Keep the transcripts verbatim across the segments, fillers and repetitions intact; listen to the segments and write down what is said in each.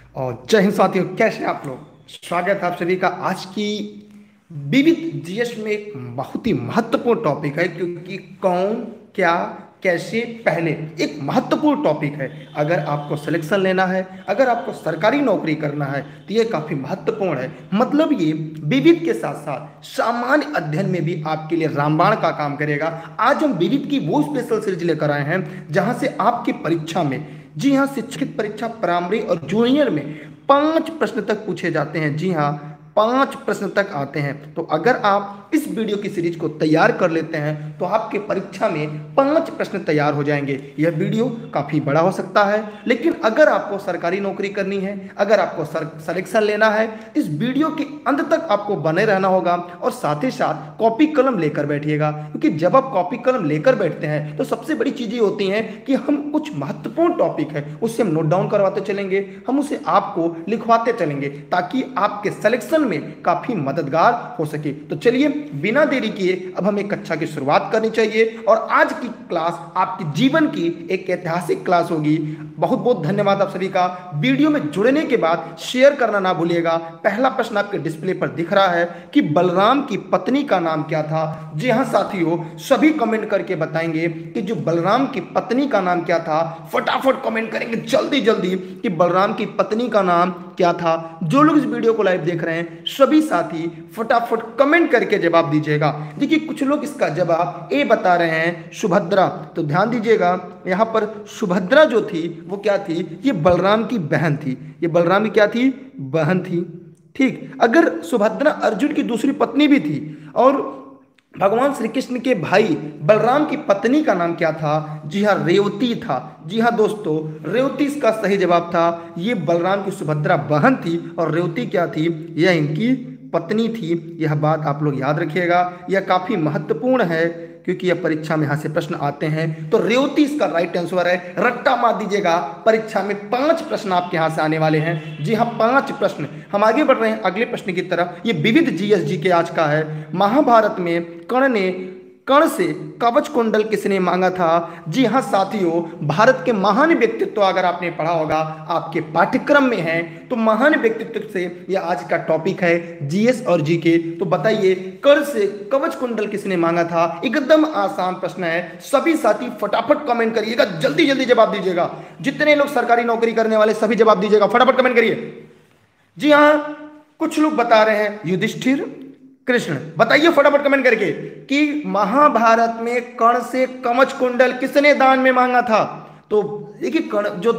और जय हिंद साथियों, कैसे हैं आप लोग। स्वागत है आप सभी का आज की विविध जीएस में। एक बहुत ही महत्वपूर्ण टॉपिक है, क्योंकि कौन, क्या, कैसे, पहले एक महत्वपूर्ण टॉपिक है। अगर आपको सिलेक्शन लेना है, अगर आपको सरकारी नौकरी करना है, तो ये काफ़ी महत्वपूर्ण है। मतलब ये विविध के साथ साथ सामान्य अध्ययन में भी आपके लिए रामबाण का काम करेगा। आज हम विविध की वो स्पेशल सीरीज लेकर आए हैं जहां से आपकी परीक्षा में, जी हाँ, शिक्षित परीक्षा प्राइमरी और जूनियर में पांच प्रश्न तक पूछे जाते हैं। जी हाँ, पांच प्रश्न तक आते हैं। तो अगर आप इस वीडियो की सीरीज को तैयार कर लेते हैं तो आपके परीक्षा में पांच प्रश्न तैयार हो जाएंगे। यह वीडियो काफी बड़ा हो सकता है, लेकिन अगर आपको सरकारी नौकरी करनी है, अगर आपको सिलेक्शन लेना है, इस वीडियो के अंत तक आपको बने रहना होगा। और साथ ही साथ कॉपी कलम लेकर बैठिएगा, क्योंकि जब आप कॉपी कलम लेकर बैठते हैं तो सबसे बड़ी चीजें होती हैं कि हम कुछ महत्वपूर्ण टॉपिक है उसे हम नोट डाउन करवाते चलेंगे, हम उसे आपको लिखवाते चलेंगे, ताकि आपके सिलेक्शन में काफी मददगार हो सके। तो चलिए बिना देरी किए अब हमें कक्षा की शुरुआत करनी चाहिए। और आज की क्लास आपके जीवन की एक ऐतिहासिक क्लास होगी। बहुत बहुत धन्यवाद आप सभी का। वीडियो में जुड़ने के बाद शेयर करना ना भूलिएगा। पहला प्रश्न आपके डिस्प्ले पर दिख रहा है कि बलराम की पत्नी का नाम क्या था। जी हाँ साथियों, सभी कमेंट करके बताएंगे कि जो बलराम की पत्नी का नाम क्या था। फटाफट कमेंट करेंगे जल्दी जल्दी कि बलराम की पत्नी का नाम क्या था। जो लोग इस वीडियो को लाइव देख रहे हैं सभी साथी फटाफट कमेंट करके जवाब दीजिएगा। देखिए कुछ लोग इसका जवाब ए बता रहे हैं, सुभद्रा। तो ध्यान दीजिएगा, यहां पर सुभद्रा जो थी वो क्या थी, ये बलराम की बहन थी। ये बलराम की क्या थी, बहन थी। ठीक, अगर सुभद्रा अर्जुन की दूसरी पत्नी भी थी। और भगवान श्री कृष्ण के भाई बलराम की पत्नी का नाम क्या था, जी हाँ, रेवती था। जी हाँ दोस्तों, रेवती इसका सही जवाब था। ये बलराम की सुभद्रा बहन थी और रेवती क्या थी, यह इनकी पत्नी थी। यह बात आप लोग याद रखिएगा, यह काफी महत्वपूर्ण है, क्योंकि यह परीक्षा में यहां से प्रश्न आते हैं। तो रेवती इसका राइट आंसर है। रट्टा मार दीजिएगा, परीक्षा में पांच प्रश्न आपके यहां से आने वाले हैं। जी हाँ, पांच प्रश्न। हम आगे बढ़ रहे हैं अगले प्रश्न की तरफ। ये विविध जीएस जी के आज का है। महाभारत में कर्ण ने कर्ण से कवच कुंडल किसने मांगा था। जी हाँ साथियों, भारत के महान व्यक्तित्व अगर आपने पढ़ा होगा, आपके पाठ्यक्रम में है, तो महान व्यक्तित्व से यह आज का टॉपिक है, जीएस और जीके। तो बताइए, कर्ण से कवच कुंडल किसने मांगा था। एकदम आसान प्रश्न है। सभी साथी फटाफट कमेंट करिएगा, जल्दी जल्दी जवाब दीजिएगा। जितने लोग सरकारी नौकरी करने वाले सभी जवाब दीजिएगा, फटाफट कमेंट करिए। जी हाँ, कुछ लोग बता रहे हैं युधिष्ठिर, कृष्ण। बताइए फटाफट कमेंट करके कि महाभारत में कर्ण से कवच कुंडल किसने दान में मांगा था। तो देखिए, कर्ण जो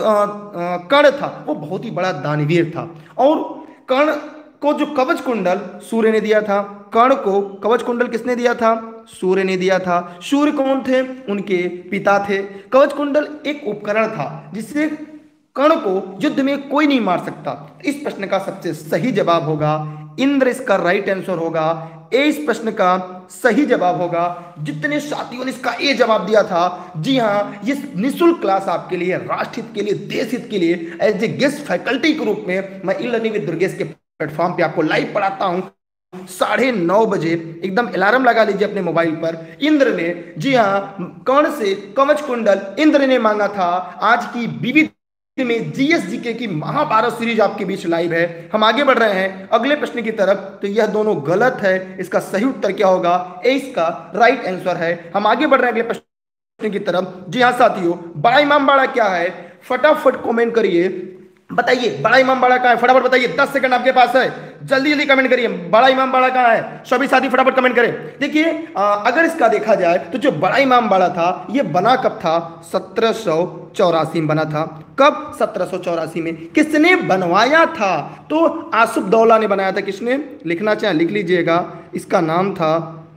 कर्ण था वो बहुत ही बड़ा दानवीर था। और कर्ण को जो कवच कुंडल सूर्य ने दिया था। कर्ण को कवच कुंडल किसने दिया था, सूर्य ने दिया था। सूर्य कौन थे, उनके पिता थे। कवच कुंडल एक उपकरण था जिससे कर्ण को युद्ध में कोई नहीं मार सकता। इस प्रश्न का सबसे सही जवाब होगा इंद्र। इसका राइट आंसर होगा ए। इस प्रश्न का सही जवाब होगा। जितने साथियों ने इसका ए जवाब दिया था, जी हाँ, ये निःशुल्क क्लास आपके लिए, राष्ट्र हित के लिए, देश हित के लिए, एज ए गेस्ट फैकल्टी के रूप में मैं ई लर्निंग विद दुर्गेश के प्लेटफॉर्म पे आपको लाइव पढ़ाता हूं। साढ़े नौ बजे एकदम अलार्म लगा लीजिए अपने मोबाइल पर। इंद्र ने, जी हाँ, कर्ण से कवच कुंडल इंद्र ने मांगा था। आज की विविध में जीएस जीके की महाभारत सीरीज आपके बीच लाइव है। हम आगे बढ़ रहे हैं अगले प्रश्न की तरफ। तो यह दोनों गलत है, इसका सही उत्तर क्या होगा, ए इसका राइट आंसर है। हम आगे बढ़ रहे हैं अगले प्रश्न की तरफ। जी हाँ साथियों, बड़ा इमामबाड़ा क्या है, फटाफट कमेंट करिए। बताइए बड़ा इमामबाड़ा कहाँ है, फटाफट बताइए। दस सेकंड आपके पास है, जल्दी जल्दी कमेंट करिए। बड़ा इमामबाड़ा कहाँ है, सभी साथी फटाफट कमेंट करें। देखिए, अगर इसका देखा जाए तो जो बड़ा इमामबाड़ा था यह बना कब था, सत्रह सौ चौरासी में बना था। कब, सत्रह सौ चौरासी में। किसने बनवाया था, तो आसुफदौला ने बनाया था। किसने, लिखना चाहे लिख लीजिएगा, इसका नाम था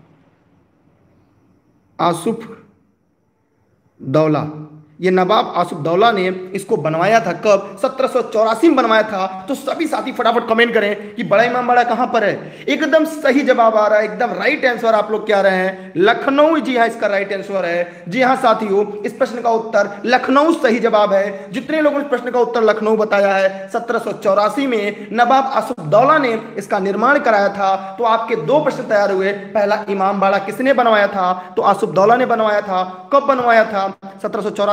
आसुफदौला। ये नवाब आसुफदौला ने इसको बनवाया था। कब, सत्रह सौ चौरासी में बनवाया था। तो सभी साथी फटाफट कमेंट करें कि बड़ा इमामबाड़ा कहां पर है। एकदम सही जवाब आ रहा है, एकदम राइट आंसर आप लोग क्या रहे हैं, लखनऊ। जी हां, इसका राइट आंसर है। जी हां साथियों, इस प्रश्न का उत्तर लखनऊ सही जवाब है। जितने लोगों ने इस प्रश्न का उत्तर लखनऊ बताया है, सत्रह सौ चौरासी में नवाब आसुफदौला ने इसका निर्माण कराया था। तो आपके दो प्रश्न तैयार हुए। पहला, इमामबाड़ा किसने बनवाया था, तो आसुफदौला ने बनवाया था। कब बनवाया था, सत्रह सौ चौरासी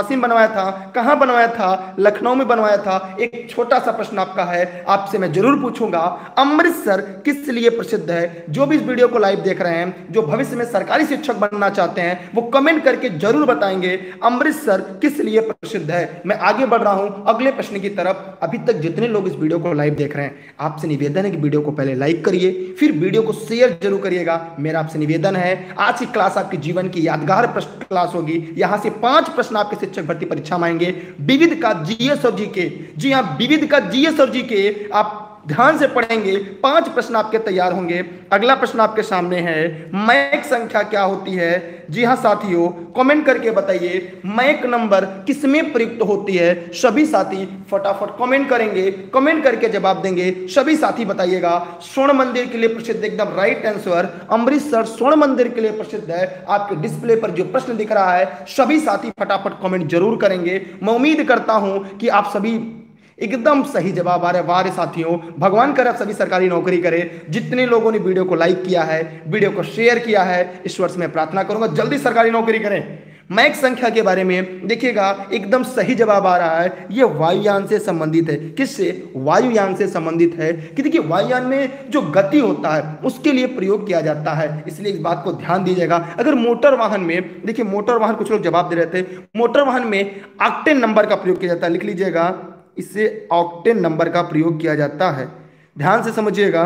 झांसी में बनवाया था, कहां बनवाया था, लखनऊ में बनवाया था। एक छोटा सा प्रश्न आपका है, आपसे मैं जरूर पूछूंगा, अमृतसर किस लिए प्रसिद्ध है? जो भी इस वीडियो को लाइव देख रहे हैं, जो भविष्य में सरकारी शिक्षक बनना चाहते हैं, वो कमेंट करके जरूर बताएंगे अमृतसर किस लिए प्रसिद्ध है। मैं आगे बढ़ रहा हूं अगले प्रश्न की तरफ। अभी तक जितने लोग इस वीडियो को लाइव देख रहे हैं, आपसे निवेदन है कि वीडियो को पहले लाइक करिए, फिर वीडियो को शेयर जरूर करिएगा। मेरा आपसे निवेदन है, आज की क्लास आपके जीवन की यादगार प्रश्न क्लास होगी। यहां से पांच प्रश्न आपके शिक्षक भर्ती परीक्षा में आएंगे, विविध का जीएस और जीके। जी हां, विविध का जीएस और जीके आप ध्यान से पढ़ेंगे, पांच प्रश्न आपके तैयार होंगे। अगला प्रश्न आपके सामने है, मैक संख्या क्या होती है? जी हां साथियों, कमेंट करके बताइए मैक नंबर किसमें प्रयुक्त होती है? सभी साथी फटाफट कमेंट करेंगे, कमेंट करके जवाब देंगे। सभी साथी बताइएगा। स्वर्ण मंदिर के लिए प्रसिद्ध, एकदम राइट आंसर, अमृतसर स्वर्ण मंदिर के लिए प्रसिद्ध है। आपके डिस्प्ले पर जो प्रश्न दिख रहा है, सभी साथी फटाफट कमेंट जरूर करेंगे। मैं उम्मीद करता हूं कि आप सभी एकदम सही जवाब आ रहे। वाह रे साथियों, भगवान करे आप सभी सरकारी नौकरी करें। जितने लोगों ने वीडियो को लाइक किया है, वीडियो को शेयर किया है, ईश्वर से मैं प्रार्थना करूंगा जल्दी सरकारी नौकरी करें। मैक संख्या के बारे में देखिएगा, एकदम सही जवाब आ रहा है, यह वायुयान से संबंधित है। किससे? वायुयान से संबंधित है कि देखिए वायुयान में जो गति होता है उसके लिए प्रयोग किया जाता है, इसलिए इस बात को ध्यान दीजिएगा। अगर मोटर वाहन में, देखिए मोटर वाहन, कुछ लोग जवाब दे रहे थे, मोटर वाहन में ऑक्टेन नंबर का प्रयोग किया जाता है, लिख लीजिएगा, इससे ऑक्टेन नंबर का प्रयोग किया जाता है। ध्यान से समझिएगा,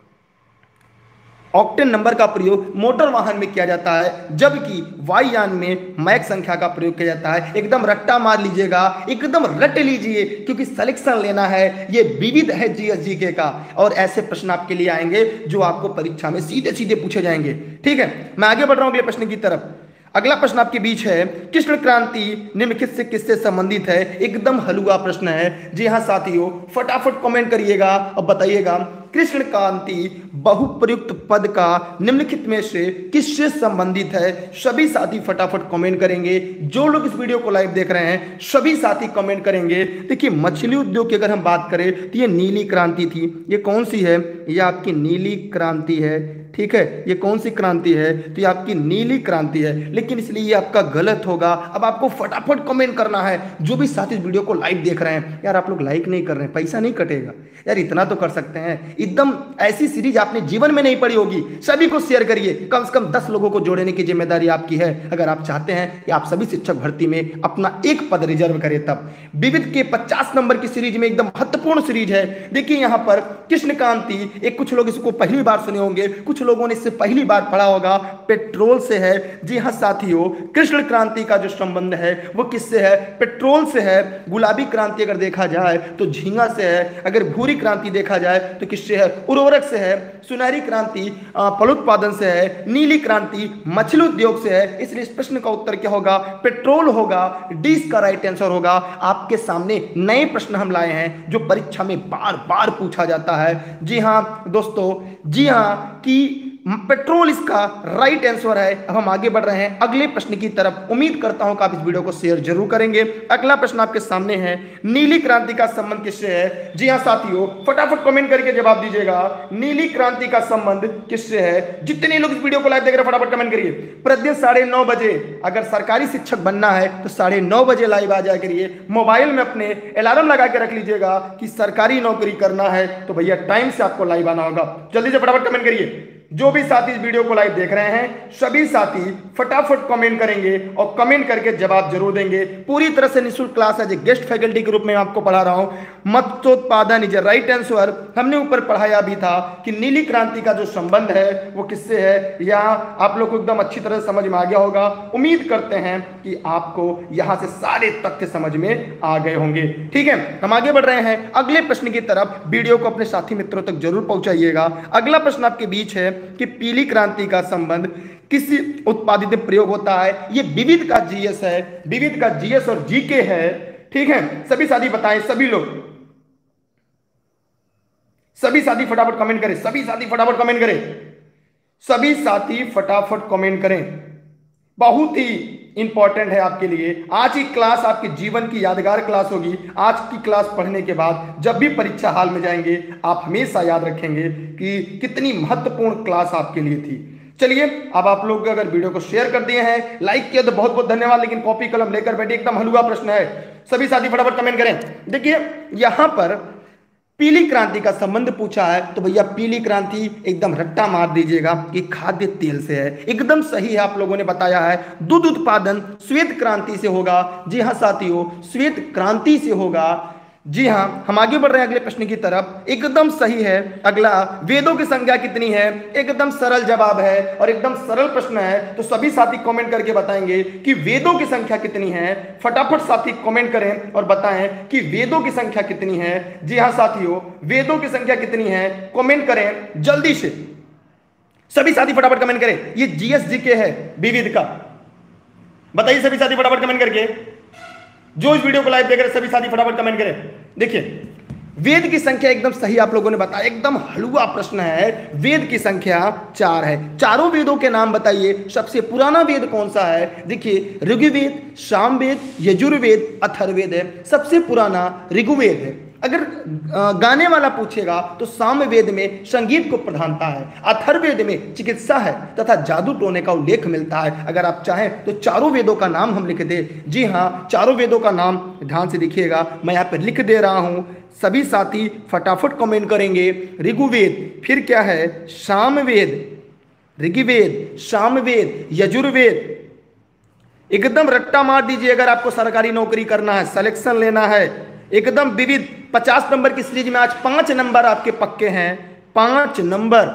ऑक्टेन नंबर का प्रयोग मोटर वाहन में किया जाता है, जबकि वायुयान में मैक संख्या का प्रयोग किया जाता है। एकदम रट्टा मार लीजिएगा, एकदम रट लीजिए, क्योंकि सिलेक्शन लेना है। ये विविध है जीएस जीके का, और ऐसे प्रश्न आपके लिए आएंगे जो आपको परीक्षा में सीधे सीधे पूछे जाएंगे। ठीक है, मैं आगे बढ़ रहा हूं अगले प्रश्न की तरफ। अगला प्रश्न आपके बीच है, कृष्ण क्रांति निम्नलिखित से किससे संबंधित है? एकदम हलुआ प्रश्न है। जी हां साथियों, फटाफट कमेंट करिएगा और बताइएगा कृष्ण क्रांति बहुप्रयुक्त पद का निम्नलिखित में से किससे संबंधित है? सभी साथी फटाफट कमेंट करेंगे। जो लोग इस वीडियो को लाइव देख रहे हैं, सभी साथी कमेंट करेंगे। देखिए मछली उद्योग की अगर हम बात करें तो ये नीली क्रांति थी। ये कौन सी है? ये आपकी नीली क्रांति है। ठीक है, ये कौन सी क्रांति है? तो ये आपकी नीली क्रांति है, लेकिन इसलिए ये आपका गलत होगा। अब आपको फटाफट कमेंट करना है। जो भी साथी इस वीडियो को लाइव देख रहे हैं, यार आप लोग लाइक नहीं कर रहे हैं, पैसा नहीं कटेगा यार, इतना तो कर सकते हैं। एकदम ऐसी सीरीज आपने जीवन में नहीं पढ़ी होगी, सभी को शेयर करिए। कम से कम दस लोगों को जोड़ने की जिम्मेदारी आपकी है, अगर आप चाहते हैं कि आप सभी शिक्षक भर्ती में अपना एक पद रिजर्व करें। तब विविध के पचास नंबर की सीरीज में एकदम महत्वपूर्ण सीरीज है। देखिए यहां पर कृष्ण क्रांति, एक कुछ लोग इसको पहली बार सुने होंगे, कुछ लोगों ने इससे पहली बार पढ़ा होगा, पेट्रोल से है। जी हां साथियों, कृष्ण क्रांति का जो संबंध है वो किससे है? पेट्रोल से है। गुलाबी क्रांति अगर देखा जाए तो झींगा से है। अगर भूरी क्रांति देखा जाए तो किससे है? उर्वरक से है। सुनहरी क्रांति फलोत्पादन से है। नीली क्रांति मछली उद्योग से है। इसलिए इस प्रश्न का उत्तर क्या होगा? पेट्रोल होगा। डी इसका राइट आंसर होगा। आपके सामने नए प्रश्न हम लाए हैं जो परीक्षा में बार बार पूछा जाता है। जी हां दोस्तों, जी हां कि पेट्रोल इसका राइट आंसर है। अब हम आगे बढ़ रहे हैं अगले प्रश्न की तरफ। उम्मीद करता हूं कि आप इस वीडियो को शेयर जरूर करेंगे। अगला प्रश्न आपके सामने है, नीली क्रांति का संबंध किससे है? जी हां साथियों, फटाफट कमेंट करके जवाब दीजिएगा, नीली क्रांति का संबंध किससे है? जितने लोग इस वीडियो को लाइव देख रहे हैं फटाफट कमेंट करिए। प्रतिदिन साढ़े नौ बजे अगर सरकारी शिक्षक बनना है तो साढ़े नौ बजे लाइव आ जाया करिए। मोबाइल में अपने अलार्म लगा के रख लीजिएगा कि सरकारी नौकरी करना है तो भैया टाइम से आपको लाइव आना होगा। जल्दी से फटाफट कमेंट करिए। जो भी साथी इस वीडियो को लाइव देख रहे हैं, सभी साथी फटाफट कमेंट करेंगे और कमेंट करके जवाब जरूर देंगे। पूरी तरह से निःशुल्क क्लास है, गेस्ट फैकल्टी के रूप में आपको पढ़ा रहा हूं। मत्स्योत्पादन इज राइट आंसर। हमने ऊपर पढ़ाया भी था कि नीली क्रांति का जो संबंध है वो किससे है। यहां आप लोग को एकदम अच्छी तरह से समझ में आ गया होगा। उम्मीद करते हैं कि आपको यहां से सारे तथ्य समझ में आ गए होंगे। ठीक है, हम आगे बढ़ रहे हैं अगले प्रश्न की तरफ। वीडियो को अपने साथी मित्रों तक जरूर पहुंचाइएगा। अगला प्रश्न आपके बीच है कि पीली क्रांति का संबंध किस उत्पादित में प्रयोग होता है? ये विविध का जीएस है। विविध का जीएस और जीके है। ठीक है, सभी साथी बताएं, सभी लोग, सभी साथी फटाफट कमेंट करें। सभी साथी फटाफट कमेंट करें। सभी साथी फटाफट कमेंट करें। बहुत ही इंपॉर्टेंट है आपके लिए। आज की क्लास आपके जीवन की यादगार क्लास होगी। आज की क्लास पढ़ने के बाद जब भी परीक्षा हाल में जाएंगे, आप हमेशा याद रखेंगे कि कितनी महत्वपूर्ण क्लास आपके लिए थी। चलिए, अब आप लोग अगर वीडियो को शेयर कर दिए हैं, लाइक किया तो बहुत बहुत धन्यवाद, लेकिन कॉपी कलम लेकर बैठे, एकदम हलवा प्रश्न है, सभी साथी फटाफट कमेंट करें। देखिए यहां पर पीली क्रांति का संबंध पूछा है, तो भैया पीली क्रांति एकदम रट्टा मार दीजिएगा कि खाद्य तेल से है, एकदम सही है, आप लोगों ने बताया है। दूध उत्पादन श्वेत क्रांति से होगा, जी हाँ साथियों, श्वेत क्रांति से होगा, जी हाँ। हम आगे बढ़ रहे हैं अगले प्रश्न की तरफ, एकदम सही है। अगला, वेदों की संख्या कितनी है, एकदम सरल जवाब है और एकदम सरल प्रश्न है, तो सभी साथी कमेंट करके बताएंगे कि वेदों की संख्या कितनी है। फटाफट साथी कमेंट करें और बताएं कि वेदों की संख्या कितनी है। जी हाँ साथियों, वेदों की संख्या कितनी है, कमेंट करें जल्दी से, सभी साथी फटाफट कमेंट करें। ये जीएसजी के है विविध का, बताइए सभी साथी फटाफट कमेंट करके, जो इस वीडियो को लाइव देख रहे हैं सभी साथी फटाफट कमेंट करें। देखिए वेद की संख्या एकदम सही आप लोगों ने बताया, एकदम हलवा प्रश्न है। वेद की संख्या चार है। चारों वेदों के नाम बताइए, सबसे पुराना वेद कौन सा है। देखिए ऋग्वेद, सामवेद, यजुर्वेद, अथर्ववेद है। सबसे पुराना ऋग्वेद है। अगर गाने वाला पूछेगा तो सामवेद में संगीत को प्रधानता है, अथर्ववेद में चिकित्सा है तथा जादू टोने का उल्लेख मिलता है। अगर आप चाहें तो चारों वेदों का नाम हम लिख दें। जी हाँ, चारों वेदों का नाम ध्यान से देखिएगा, मैं यहाँ पर लिख दे रहा हूँ, सभी साथी फटाफट कमेंट करेंगे। ऋग्वेद, फिर क्या है, सामवेद, ऋग्वेद, सामवेद, यजुर्वेद, एकदम रट्टा मार दीजिए। अगर आपको सरकारी नौकरी करना है, सिलेक्शन लेना है, एकदम विविध पचास नंबर की सीरीज में आज पांच नंबर आपके पक्के हैं, पांच नंबर।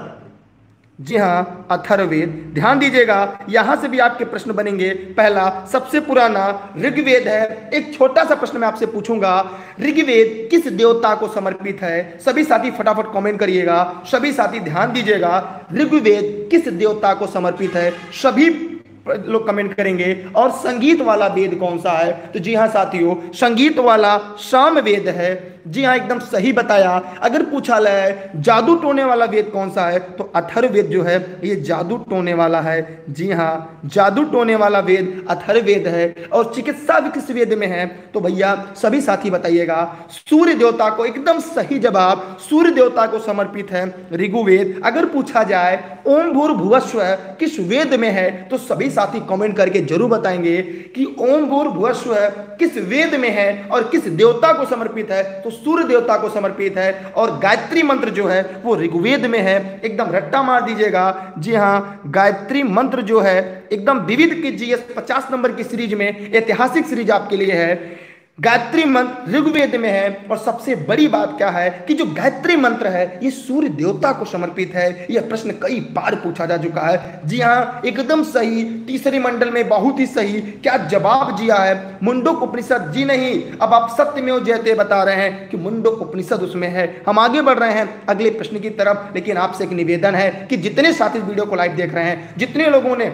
जी हाँ, अथर्ववेद, ध्यान दीजिएगा, यहां से भी आपके प्रश्न बनेंगे। पहला, सबसे पुराना ऋग्वेद है। एक छोटा सा प्रश्न मैं आपसे पूछूंगा, ऋग्वेद किस देवता को समर्पित है। सभी साथी फटाफट कमेंट करिएगा, सभी साथी ध्यान दीजिएगा, ऋग्वेद किस देवता को समर्पित है, सभी लोग कमेंट करेंगे। और संगीत वाला वेद कौन सा है, तो जी हाँ साथियों, संगीत वाला सामवेद है। जी हाँ, एकदम सही बताया। अगर पूछा जाए जादू टोने वाला वेद कौन सा है, तो अथर्ववेद जो है ये जादू टोने वाला है। जी हाँ, जादू टोने वाला वेद अथर्ववेद है। और चिकित्सा भी किस वेद में है, तो भैया सभी साथी बताइएगा। सूर्य देवता को, एकदम सही जवाब, सूर्य देवता को समर्पित है ऋग्वेद। अगर पूछा जाए ओम भूर्भुवस्व किस वेद में है, तो सभी साथी कमेंट करके जरूर बताएंगे कि ओम भूर्भुवस्व किस वेद में है और किस देवता को समर्पित है, तो सूर्य देवता को समर्पित है। और गायत्री मंत्र जो है वो ऋग्वेद में है, एकदम रट्टा मार दीजिएगा। जी हाँ, गायत्री मंत्र जो है एकदम विविध की जीएस पचास नंबर की सीरीज में, ऐतिहासिक सीरीज आपके लिए है। गायत्री मंत्र ऋग्वेद में है। और सबसे बड़ी बात क्या है कि जो गायत्री मंत्र है ये सूर्य देवता को समर्पित है। यह प्रश्न कई बार पूछा जा चुका है। जी हाँ, एकदम सही, तीसरे मंडल में बहुत ही सही। क्या जवाब दिया है, मुंडक उपनिषद। जी नहीं, अब आप सत्यमेव जयते बता रहे हैं कि मुंडक उपनिषद उसमें है। हम आगे बढ़ रहे हैं अगले प्रश्न की तरफ, लेकिन आपसे एक निवेदन है कि जितने साथी वीडियो को लाइव देख रहे हैं, जितने लोगों ने,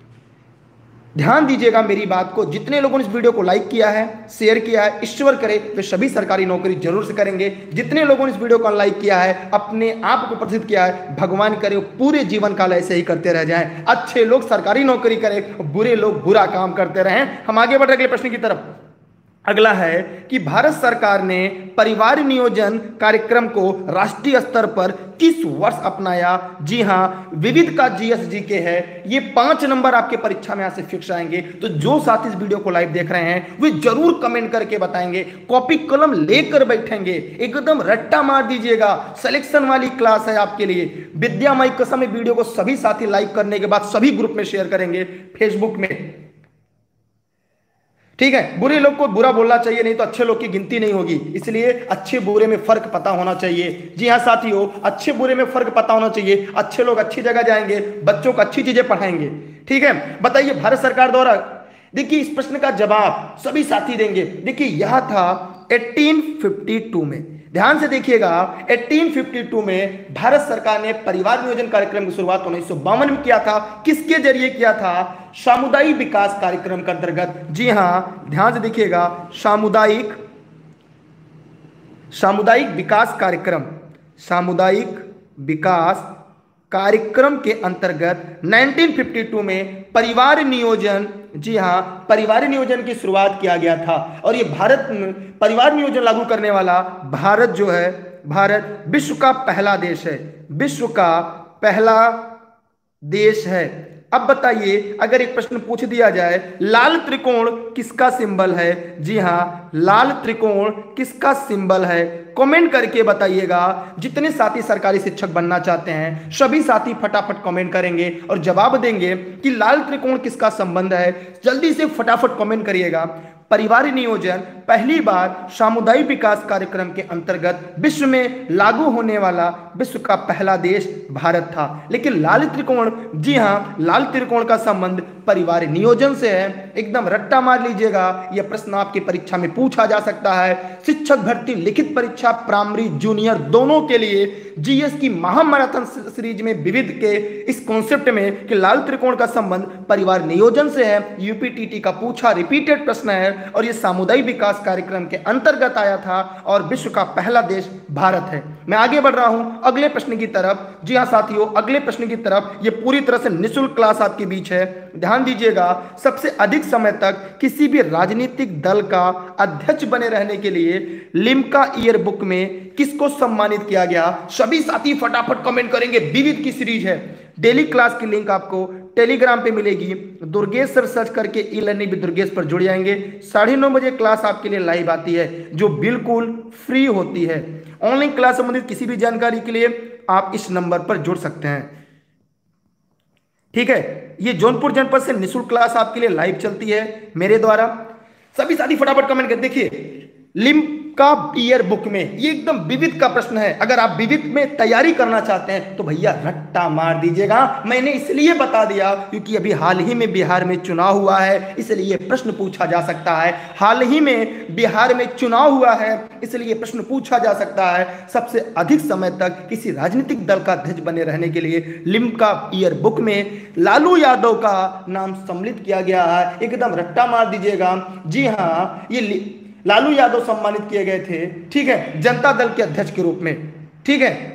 ध्यान दीजिएगा मेरी बात को, जितने लोगों ने इस वीडियो को लाइक किया है, शेयर किया है, ईश्वर करे वे सभी सरकारी नौकरी जरूर से करेंगे। जितने लोगों ने इस वीडियो को लाइक किया है, अपने आप को प्रसिद्ध किया है, भगवान करे पूरे जीवन काल ऐसे ही करते रह जाएं। अच्छे लोग सरकारी नौकरी करें, बुरे लोग बुरा काम करते रहें। हम आगे बढ़ रहे अगले प्रश्न की तरफ। अगला है कि भारत सरकार ने परिवार नियोजन कार्यक्रम को राष्ट्रीय स्तर पर किस वर्ष अपनाया। जी हाँ, विविध का जीएसजी के है। ये पांच नंबर आपके परीक्षा में यहां से फिक्स आएंगे। तो जो साथी इस वीडियो को लाइव देख रहे हैं वे जरूर कमेंट करके बताएंगे, कॉपी कलम लेकर बैठेंगे, एकदम रट्टा मार दीजिएगा। सिलेक्शन वाली क्लास है आपके लिए। विद्या माई कसम वीडियो को सभी साथी लाइक करने के बाद सभी ग्रुप में शेयर करेंगे, फेसबुक में, ठीक है। बुरे लोग को बुरा बोलना चाहिए, नहीं तो अच्छे लोग की गिनती नहीं होगी। इसलिए अच्छे बुरे में फर्क पता होना चाहिए। जी हाँ साथियों, अच्छे बुरे में फर्क पता होना चाहिए। अच्छे लोग अच्छी जगह जाएंगे, बच्चों को अच्छी चीजें पढ़ाएंगे, ठीक है। बताइए भारत सरकार द्वारा, देखिए इस प्रश्न का जवाब सभी साथी देंगे। देखिए यह था अठारह सौ बावन में, ध्यान से देखिएगा, अठारह सौ बावन में भारत सरकार ने परिवार नियोजन कार्यक्रम की शुरुआत उन्नीस सौ बावन में किया था। किसके जरिए किया था, सामुदायिक विकास कार्यक्रम के अंतर्गत। जी हां, ध्यान से देखिएगा, सामुदायिक सामुदायिक विकास कार्यक्रम, सामुदायिक विकास कार्यक्रम के अंतर्गत उन्नीस सौ बावन में परिवार नियोजन, जी हां, परिवार नियोजन की शुरुआत किया गया था। और ये भारत में परिवार नियोजन लागू करने वाला भारत जो है, भारत विश्व का पहला देश है, विश्व का पहला देश है। अब बताइए, अगर एक प्रश्न पूछ दिया जाए, लाल त्रिकोण किसका सिंबल है? जी हां, लाल त्रिकोण किसका सिंबल है? कमेंट करके बताइएगा। जितने साथी सरकारी शिक्षक बनना चाहते हैं सभी साथी फटाफट कमेंट करेंगे और जवाब देंगे कि लाल त्रिकोण किसका संबंध है। जल्दी से फटाफट कमेंट करिएगा। परिवार नियोजन पहली बार सामुदायिक विकास कार्यक्रम के अंतर्गत विश्व में लागू होने वाला विश्व का पहला देश भारत था। लेकिन लाल त्रिकोण, जी हां, लाल त्रिकोण का संबंध परिवार नियोजन से है। एकदम रट्टा मार लीजिएगा, यह प्रश्न आपकी परीक्षा में पूछा जा सकता है। शिक्षक भर्ती लिखित परीक्षा प्राइमरी जूनियर दोनों के लिए जीएस की महामैराथन सीरीज में विविध के इस कॉन्सेप्ट में कि लाल त्रिकोण का संबंध परिवार नियोजन से है, यूपीटीटी का पूछा रिपीटेड प्रश्न है और यह सामुदायिक विकास कार्यक्रम के अंतर्गत आया था और विश्व का पहला देश भारत है। मैं आगे बढ़ रहा हूं अगले प्रश्न की तरफ। जी हां साथियों, अगले प्रश्न की तरफ। यह पूरी तरह से निःशुल्क क्लास आपके बीच है, ध्यान दीजिएगा। सबसे अधिक समय तक किसी भी राजनीतिक दल का अध्यक्ष बने रहने के लिए लिम्का ईयर बुक में किसको सम्मानित किया गया? सभी साथी फटाफट कमेंट करेंगे। विविध की सीरीज है। डेली क्लास की लिंक आपको टेलीग्राम पे मिलेगी। दुर्गेश सर सर्च करके ई लर्निंग विद दुर्गेश पर जुड़ जाएंगे। साढ़े नौ बजे क्लास आपके लिए लाइव आती है जो बिल्कुल फ्री होती है। ऑनलाइन क्लास संबंधित किसी भी जानकारी के लिए आप इस नंबर पर जुड़ सकते हैं, ठीक है। ये जौनपुर जनपद से निःशुल्क क्लास आपके लिए लाइव चलती है मेरे द्वारा। सभी साथी फटाफट कमेंट कर देखिए। लिम्का ईयर बुक में ये एकदम विविध का प्रश्न है। अगर आप विविध में तैयारी करना चाहते हैं तो भैया रट्टा मार दीजिएगा। मैंने इसलिए बता दिया क्योंकि अभी हाल ही में बिहार में चुनाव हुआ है, इसलिए प्रश्न पूछा जा सकता है। हाल ही में बिहार में चुनाव हुआ है, इसलिए प्रश्न पूछा जा सकता है। सबसे अधिक समय तक किसी राजनीतिक दल का अध्यक्ष बने रहने के लिए लिम्का ईयर बुक में लालू यादव का नाम सम्मिलित किया गया है। एकदम रट्टा मार दीजिएगा। जी हाँ, ये लालू यादव सम्मानित किए गए थे, ठीक है, जनता दल के अध्यक्ष के रूप में, ठीक है।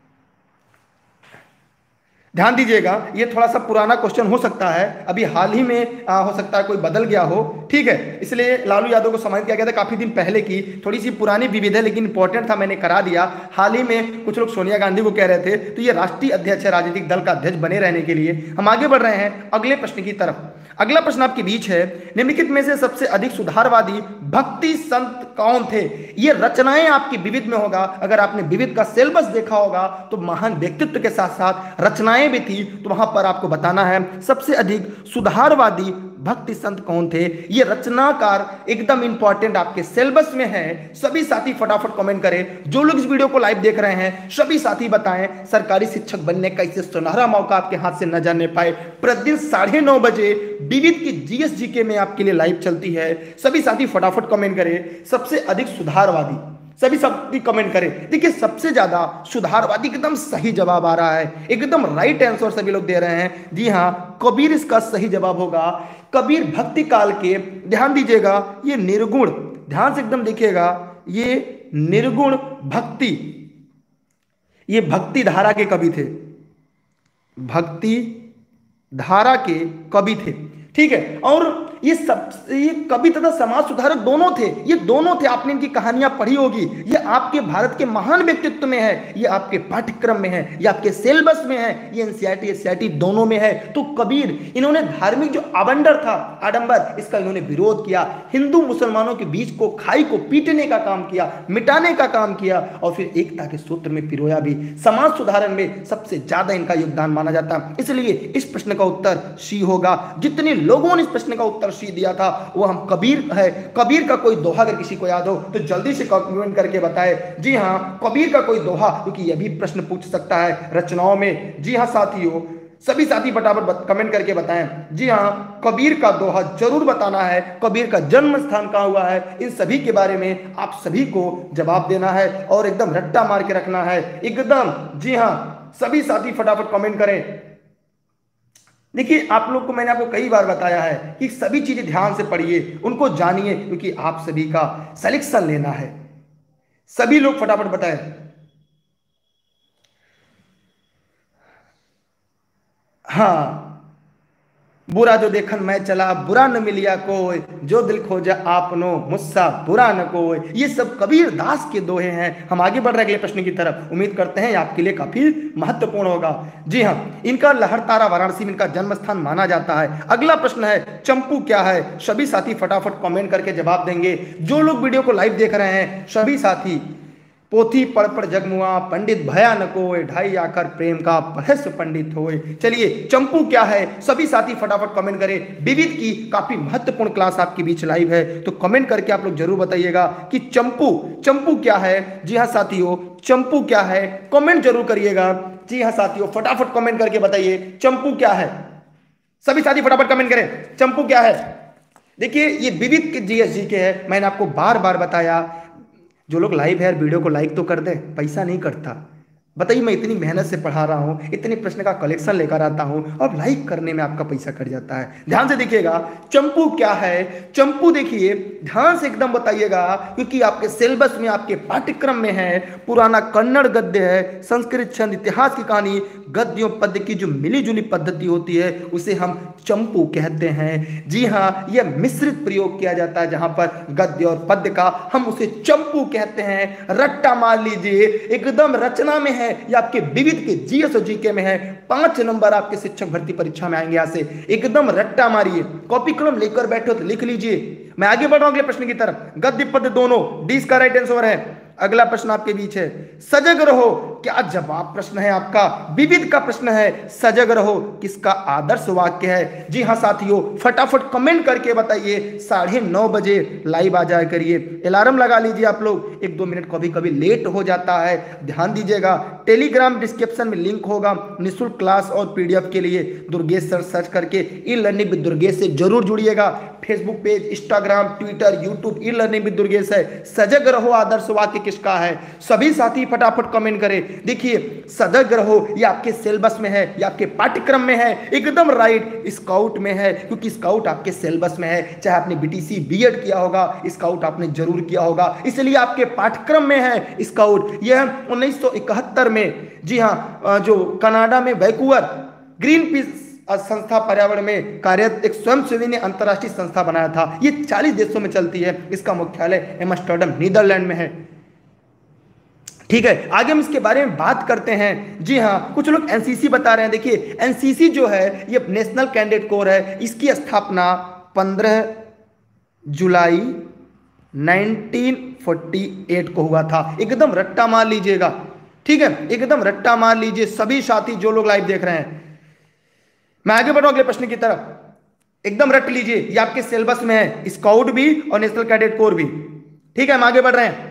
ध्यान दीजिएगा, ये थोड़ा सा पुराना क्वेश्चन हो सकता है, अभी हाल ही में आ, हो सकता है कोई बदल गया हो, ठीक है। इसलिए लालू यादव को सम्मानित किया गया था काफी दिन पहले की। थोड़ी सी पुरानी विविध है लेकिन इंपॉर्टेंट था, मैंने करा दिया। हाल ही में कुछ लोग सोनिया गांधी को कह रहे थे, तो ये राष्ट्रीय अध्यक्ष है, राजनीतिक दल का अध्यक्ष बने रहने के लिए। हम आगे बढ़ रहे हैं अगले प्रश्न की तरफ। अगला प्रश्न आपके बीच है, निम्नलिखित में से सबसे अधिक सुधारवादी भक्ति संत कौन थे? ये रचनाएं आपकी विविध में होगा। अगर आपने विविध का सिलेबस देखा होगा तो महान व्यक्तित्व के साथ साथ रचनाएं भी थी, तो वहां पर आपको बताना है सबसे अधिक सुधारवादी भक्ति संत कौन थे। ये रचनाकार एकदम इंपॉर्टेंट आपके सिलेबस में है। सभी साथी फटाफट कमेंट करें। जो लोग इस वीडियो को लाइव देख रहे हैं सभी साथी बताएं सरकारी शिक्षक बनने का इसे सुनहरा मौका आपके हाथ से न जाने पाए। प्रतिदिन साढ़े नौ बजे विविध की जीएस जीके में आपके लिए लाइव चलती है। सभी साथी फटाफट कमेंट करें सबसे अधिक सुधारवादी। सभी साथी कमेंट करें। देखिए सबसे ज्यादा सुधारवादी एकदम सही जवाब आ रहा है, एकदम राइट आंसर सभी लोग दे रहे हैं। जी हां, कबीर इसका सही जवाब होगा। कबीर भक्ति काल के, ध्यान दीजिएगा, ये निर्गुण, ध्यान से एकदम देखिएगा, ये निर्गुण भक्ति, ये भक्ति धारा के कवि थे, भक्ति धारा के कवि थे, ठीक है। और ये सब, ये कवि तथा समाज सुधारक दोनों थे, ये दोनों थे। आपने इनकी कहानियां पढ़ी होगी। ये आपके भारत के महान व्यक्तित्व में है, ये आपके पाठ्यक्रम में है, ये आपके सिलेबस में है, ये एनसीईआरटी एससीईआरटी दोनों में है। तो कबीर, इन्होंने धार्मिक जो आडंबर था, आडंबर, इसका इन्होंने विरोध किया। हिंदू मुसलमानों के बीच को, खाई को पीटने का काम किया, मिटाने का काम किया और फिर एकता के सूत्र में पिरोया भी। समाज सुधारण में सबसे ज्यादा इनका योगदान माना जाता है। इसलिए इस प्रश्न का उत्तर सी होगा। जितने लोगों ने इस प्रश्न का उत्तर सी दिया था वो हम कबीर है। कबीर का कोई दोहा अगर किसी को याद हो तो जल्दी से कमेंट करके बताएं। जी हां, कबीर का कोई दोहा, क्योंकि यह भी प्रश्न पूछ सकता है रचनाओं में। जी हां साथियों, सभी साथी फटाफट कमेंट करके बताएं। जी हां, कबीर का दोहा जरूर बताना है। कबीर का जन्म स्थान कहां हुआ है, इन सभी के बारे में आप सभी को जवाब देना है और एकदम रट्टा मार के रखना है एकदम। जी हां, सभी साथी फटाफट कमेंट करें। देखिए आप लोग को मैंने आपको कई बार बताया है कि सभी चीजें ध्यान से पढ़िए, उनको जानिए, क्योंकि आप सभी का सिलेक्शन लेना है। सभी लोग फटाफट बताएं। हाँ, बुरा जो देखन मैं चला बुरा न मिलिया कोई, जो दिल खोजा आपनो मुस्सा बुरा न कोई। ये सब कबीर दास के दोहे हैं। हम आगे बढ़ रहे अगले प्रश्न की तरफ। उम्मीद करते हैं आपके लिए काफी महत्वपूर्ण होगा। जी हाँ, इनका लहरतारा वाराणसी में इनका जन्म स्थान माना जाता है। अगला प्रश्न है चंपू क्या है। सभी साथी फटाफट कमेंट करके जवाब देंगे। जो लोग वीडियो को लाइव देख रहे हैं सभी साथी, पोथी पढ़ पढ़ जगमुआ पंडित भया न कोय, ढाई आकर प्रेम का पढ़स पंडित होए। चलिए चंपू क्या है, सभी साथी फटाफट कमेंट करें। विविध की काफी महत्वपूर्ण क्लास आपके बीच लाइव है, तो कमेंट करके आप लोग जरूर बताइएगा कि चंपू चंपू क्या है। जी हाँ साथियों, चंपू क्या है, कमेंट जरूर करिएगा। जी हाँ साथियों, फटाफट कमेंट करके बताइए चंपू क्या है। सभी साथी फटाफट कमेंट करें, चंपू क्या है। देखिए ये विविध के जीएसजी के है, मैंने आपको बार बार बताया। जो लोग लाइव है यार वीडियो को लाइक तो कर दे, पैसा नहीं करता। बताइए मैं इतनी मेहनत से पढ़ा रहा हूँ, इतने प्रश्न का कलेक्शन लेकर आता हूँ और लाइक करने में आपका पैसा कट जाता है। ध्यान से देखिएगा चंपू क्या है। चंपू देखिए ध्यान से एकदम बताइएगा, क्योंकि आपके सिलेबस में आपके पाठ्यक्रम में है। पुराना कन्नड़ गद्य है, संस्कृत छंद इतिहास की कहानी, गद्यों पद्य की जो मिली जुली पद्धति होती है उसे हम चंपू कहते हैं। जी हाँ, यह मिश्रित प्रयोग किया जाता है जहां पर गद्य और पद्य का, हम उसे चंपू कहते हैं। रट्टा मार लीजिए, एकदम रचना में है या आपके विविध के जीएस और जीके में है। पांच नंबर आपके शिक्षक भर्ती परीक्षा में आएंगे। यहां से एकदम रट्टा मारिए, कॉपी कलम लेकर बैठो तो लिख लीजिए। मैं आगे बढ़ रहा हूं अगले प्रश्न की तरफ। गद्य पद्य दोनों, डी का राइट आंसर है। अगला प्रश्न आपके बीच है, सजग रहो क्या जवाब प्रश्न है आपका। विविध का प्रश्न है सजग रहो किसका आदर्श वाक्य है। जी हाँ साथियों, फटाफट कमेंट करके बताइए। साढ़े नौ बजे लाइव आ जाया करिए, अलार्म लगा लीजिए आप लोग। एक दो मिनट कभी कभी लेट हो जाता है, ध्यान दीजिएगा। टेलीग्राम डिस्क्रिप्शन में लिंक होगा निःशुल्क क्लास और पीडीएफ के लिए। दुर्गेश सर सर्च करके ई लर्निंग विद दुर्गेश से जरूर जुड़िएगा। Facebook page, Instagram, Twitter, YouTube e learning with Durgesh है। सजग रहो आदर्श वाक्य किसका है। सभी साथी फटाफट कमेंट करें। देखिए सजग रहो ये आपके सिलेबस में है, ये आपके पाठ्यक्रम में है, एकदम राइट। स्काउट में है, क्योंकि स्काउट आपके सिलेबस में है। चाहे आपने बीटीसी बीएड किया होगा, स्काउट आपने जरूर किया होगा, इसलिए आपके पाठ्यक्रम में है स्काउट। यह उन्नीस सौ इकहत्तर में, जी हाँ, जो कनाडा में वैंकूवर ग्रीन पीस संस्था पर्यावरण में कार्यरत एक स्वयंसेवी ने अंतरराष्ट्रीय संस्था बनाया था। ये चालीस देशों में चलती है। इसका मुख्यालय एम्स्टर्डम नीदरलैंड में है। ठीक है, आगे हम इसके बारे में बात करते हैं। जी हाँ, कुछ लोग एनसीसी बता रहे हैं। देखिए एनसीसी जो है ये नेशनल कैंडिडेट कोर है। इसकी स्थापना पंद्रह जुलाई उन्नीस सौ अड़तालीस को हुआ था। एकदम रट्टा मार लीजिएगा, ठीक है, एकदम रट्टा मार लीजिए सभी साथी जो लोग लाइव देख रहे हैं। मैं आगे बढ़ूं अगले प्रश्न की तरफ, एकदम रट लीजिए। ये आपके सिलेबस में है, स्काउट भी और नेशनल कैडेट कोर भी। ठीक है, हम आगे बढ़ रहे हैं।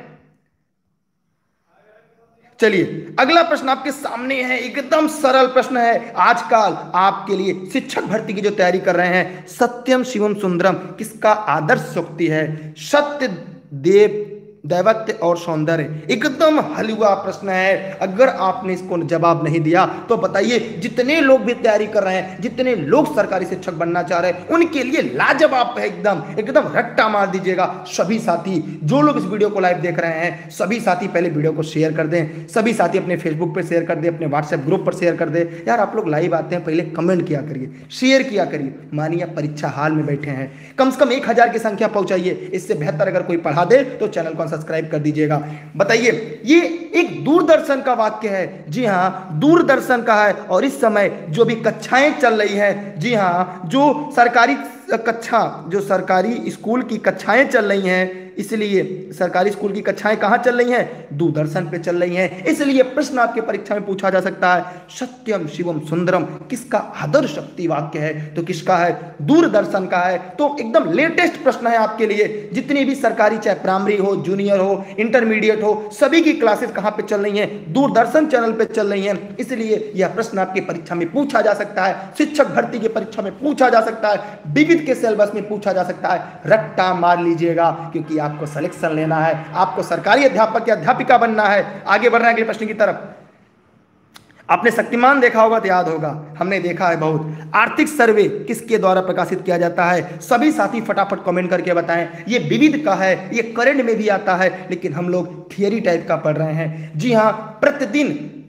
चलिए अगला प्रश्न आपके सामने है, एकदम सरल प्रश्न है। आजकल आपके लिए शिक्षक भर्ती की जो तैयारी कर रहे हैं, सत्यम शिवम सुंदरम किसका आदर्श सूक्ति है। सत्य, देव, दैवत्य और सौंदर्य। एकदम हलवा प्रश्न है। अगर आपने इसको जवाब नहीं दिया तो बताइए, जितने लोग भी तैयारी कर रहे हैं, जितने लोग सरकारी शिक्षक बनना चाह रहे हैं, उनके लिए लाजवाब है। एकदम एकदम रट्टा मार दीजिएगा सभी साथी। जो लोग इस वीडियो को लाइव देख रहे हैं सभी साथी पहले वीडियो को शेयर कर दें। सभी साथी अपने फेसबुक पर शेयर कर दें, अपने व्हाट्सएप ग्रुप पर शेयर कर दें। यार आप लोग लाइव आते हैं, पहले कमेंट किया करिए, शेयर किया करिए। मानिए परीक्षा हाल में बैठे हैं, कम से कम एक हजार की संख्या पहुंचाइए। इससे बेहतर अगर कोई पढ़ा दे तो चैनल को सब्सक्राइब कर दीजिएगा। बताइए, ये एक दूरदर्शन का वाक्य है। जी हां, दूरदर्शन का है। और इस समय जो भी कक्षाएं चल रही हैं, जी हां, जो सरकारी कक्षा, जो सरकारी स्कूल की कक्षाएं चल रही हैं, इसलिए सरकारी स्कूल की कक्षाएं कहां चल रही हैं, दूरदर्शन पे चल रही हैं। इसलिए प्रश्न आपके परीक्षा में पूछा जा सकता है, सत्यम शिवम सुंदरम किसका आदर्श शक्ति वाक्य है। तो किसका है, दूरदर्शन का है। तो एकदम लेटेस्ट प्रश्न है आपके लिए। जितनी भी सरकारी, चाहे प्राइमरी हो, जूनियर हो, इंटरमीडिएट हो, सभी की क्लासेस कहां पे चल रही हैं, दूरदर्शन चैनल पे चल रही हैं। इसलिए यह प्रश्न आपकी परीक्षा में पूछा जा सकता है, शिक्षक भर्ती की परीक्षा में पूछा जा सकता है, विविध के सिलेबस में पूछा जा सकता है। रट्टा मार लीजिएगा, क्योंकि आपको सिलेक्शन लेना है, आपको सरकारी अध्यापक या अध्यापिका बनना है। आगे बढ़ रहे हैं अगले प्रश्न की तरफ। आपने शक्तिमान देखा होगा तो याद होगा, हमने देखा है बहुत। आर्थिक सर्वे किसके द्वारा प्रकाशित किया जाता है। सभी साथी फटाफट कमेंट करके बताएं। ये विविध का है, ये करंट में भी आता है, लेकिन हम लोग थियरी टाइप का पढ़ रहे हैं। जी हाँ, प्रतिदिन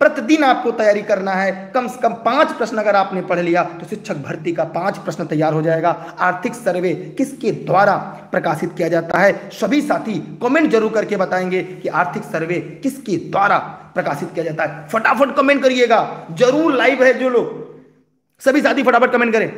प्रतिदिन आपको तैयारी करना है। कम से कम पांच प्रश्न अगर आपने पढ़ लिया तो शिक्षक भर्ती का पांच प्रश्न तैयार हो जाएगा। आर्थिक सर्वे किसके द्वारा प्रकाशित किया जाता है? सभी साथी कमेंट जरूर करके बताएंगे कि आर्थिक सर्वे किसके द्वारा प्रकाशित किया जाता है। फटाफट कमेंट करिएगा, जरूर लाइव है जो लोग, सभी साथी फटाफट कमेंट करें।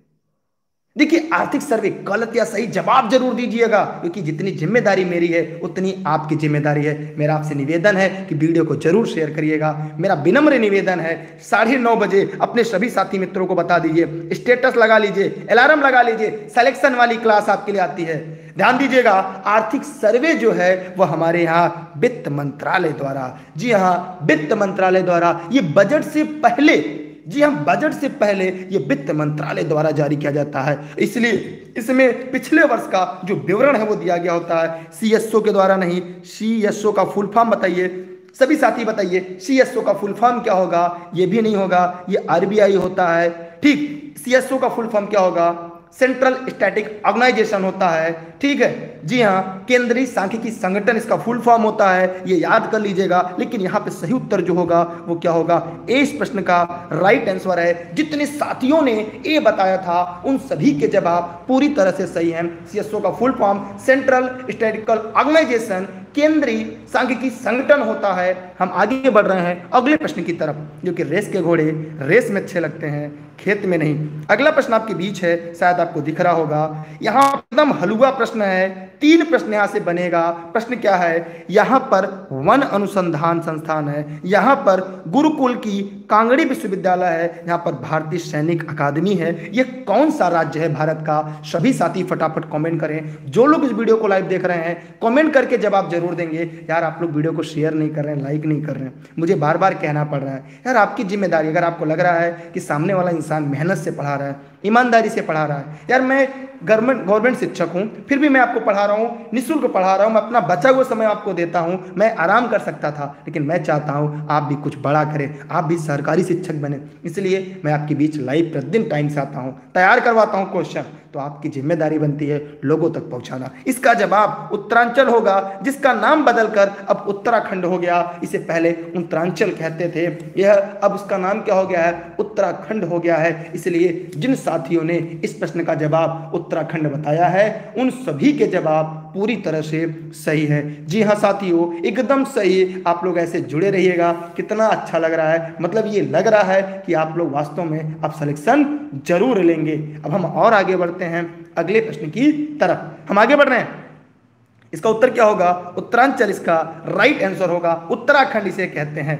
देखिए, आर्थिक सर्वे गलत या सही जवाब जरूर दीजिएगा, क्योंकि जितनी जिम्मेदारी मेरी है उतनी आपकी जिम्मेदारी है। मेरा आपसे निवेदन है कि वीडियो को जरूर शेयर करिएगा। मेरा विनम्र निवेदन है, साढ़े नौ बजे अपने सभी साथी मित्रों को बता दीजिए, स्टेटस लगा लीजिए, अलार्म लगा लीजिए, सिलेक्शन वाली क्लास आपके लिए आती है। ध्यान दीजिएगा, आर्थिक सर्वे जो है वह हमारे यहाँ वित्त मंत्रालय द्वारा, जी हाँ वित्त मंत्रालय द्वारा, ये बजट से पहले, जी हम बजट से पहले ये वित्त मंत्रालय द्वारा जारी किया जाता है। इसलिए इसमें पिछले वर्ष का जो विवरण है वो दिया गया होता है, सीएसओ के द्वारा नहीं। सीएसओ का फुल फॉर्म बताइए, सभी साथी बताइए, सीएसओ का फुल फॉर्म क्या होगा? ये भी नहीं होगा, ये आरबीआई होता है। ठीक, सीएसओ का फुल फॉर्म क्या होगा? सेंट्रल स्टैटिक ऑर्गेनाइजेशन होता है। ठीक है, जी हाँ, केंद्रीय सांख्यिकी संगठन इसका फुल फॉर्म होता है, ये याद कर लीजिएगा। लेकिन यहाँ पे सही उत्तर जो होगा वो क्या होगा? ए इस प्रश्न का राइट आंसर है। जितने साथियों ने ए बताया था उन सभी के जवाब पूरी तरह से सही हैं। सीएसओ का full form central statistical organisation, केंद्रीय सांख्यिकी संगठन होता है। हम आगे बढ़ रहे हैं अगले प्रश्न की तरफ, जो कि रेस के घोड़े रेस में अच्छे लगते हैं, खेत में नहीं। अगला प्रश्न आपके बीच है, शायद आपको दिख रहा होगा। यहाँ एकदम हलवा प्रश्न है, तीन प्रश्न यहाँ से बनेगा। प्रश्न क्या है? यहाँ पर वन अनुसंधान संस्थान है, यहाँ पर गुरुकुल की कांगड़ी विश्वविद्यालय है, यहाँ पर भारतीय सैनिक अकादमी है। ये कौन सा राज्य है भारत का? सभी साथी फटाफट कमेंट करें। जो लोग इस वीडियो को लाइव देख रहे हैं कमेंट करके जवाब जरूर देंगे। यार आप लोग वीडियो को शेयर नहीं कर रहे हैं, लाइक नहीं कर रहे हैं, मुझे बार बार कहना पड़ रहा है। यार आपकी जिम्मेदारी, अगर आपको लग रहा है कि सामने वाला इंसान मेहनत से पढ़ा रहा है, ईमानदारी से पढ़ा रहा है, यार मैं गवर्नमेंट गवर्नमेंट शिक्षक हूं फिर भी मैं आपको पढ़ा रहा हूं, निःशुल्क पढ़ा रहा हूं, मैं अपना बचा हुआ समय आपको देता हूं, मैं आराम कर सकता था, लेकिन मैं चाहता हूं आप भी कुछ बड़ा करें, आप भी सरकारी शिक्षक बने। इसलिए मैं आपके बीच लाइव प्रतिदिन टाइम से आता हूं, तैयार करवाता हूं क्वेश्चन। तो आपकी जिम्मेदारी बनती है लोगों तक पहुंचाना। इसका जवाब उत्तरांचल होगा, जिसका नाम बदलकर अब उत्तराखंड हो गया। इसे पहले उत्तरांचल कहते थे, यह अब उसका नाम क्या हो गया है? उत्तराखंड हो गया है। इसलिए जिन साथियों ने इस प्रश्न का जवाब उत्तराखंड बताया है उन सभी के जवाब पूरी तरह से सही है। जी हाँ साथियों, एकदम सही। आप लोग ऐसे जुड़े रहिएगा, कितना अच्छा लग रहा है। मतलब ये लग रहा है कि आप लोग वास्तव में अब सिलेक्शन जरूर लेंगे। अब हम और आगे बढ़ते हैं अगले प्रश्न की तरफ। हम आगे बढ़ रहे हैं, इसका उत्तर क्या होगा? उत्तरांचल इसका राइट आंसर होगा, उत्तराखंड इसे कहते हैं।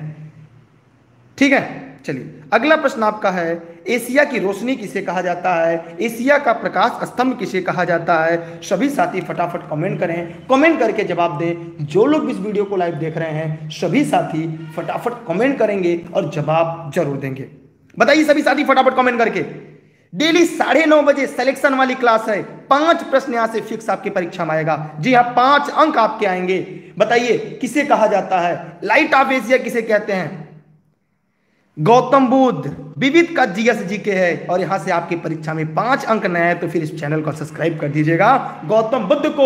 ठीक है, चलिए अगला प्रश्न आपका है, एशिया की रोशनी किसे कहा जाता है? एशिया का प्रकाश स्तंभ किसे कहा जाता है? सभी साथी फटाफट कमेंट करें, कमेंट करके जवाब दें। जो लोग इस वीडियो को लाइव देख रहे हैं सभी साथी फटाफट कमेंट करेंगे और जवाब जरूर देंगे। बताइए सभी साथी फटाफट कमेंट करके। डेली साढ़े नौ बजे सिलेक्शन वाली क्लास है, पांच प्रश्न यहां से फिक्स आपकी परीक्षा में आएगा। जी हाँ, पांच अंक आपके आएंगे। बताइए किसे कहा जाता है? लाइट ऑफ एशिया किसे कहते हैं? गौतम बुद्ध। विविध का जीएस जीके है और यहां से आपकी परीक्षा में पांच अंक नए हैं, तो फिर इस चैनल को सब्सक्राइब कर दीजिएगा। गौतम बुद्ध को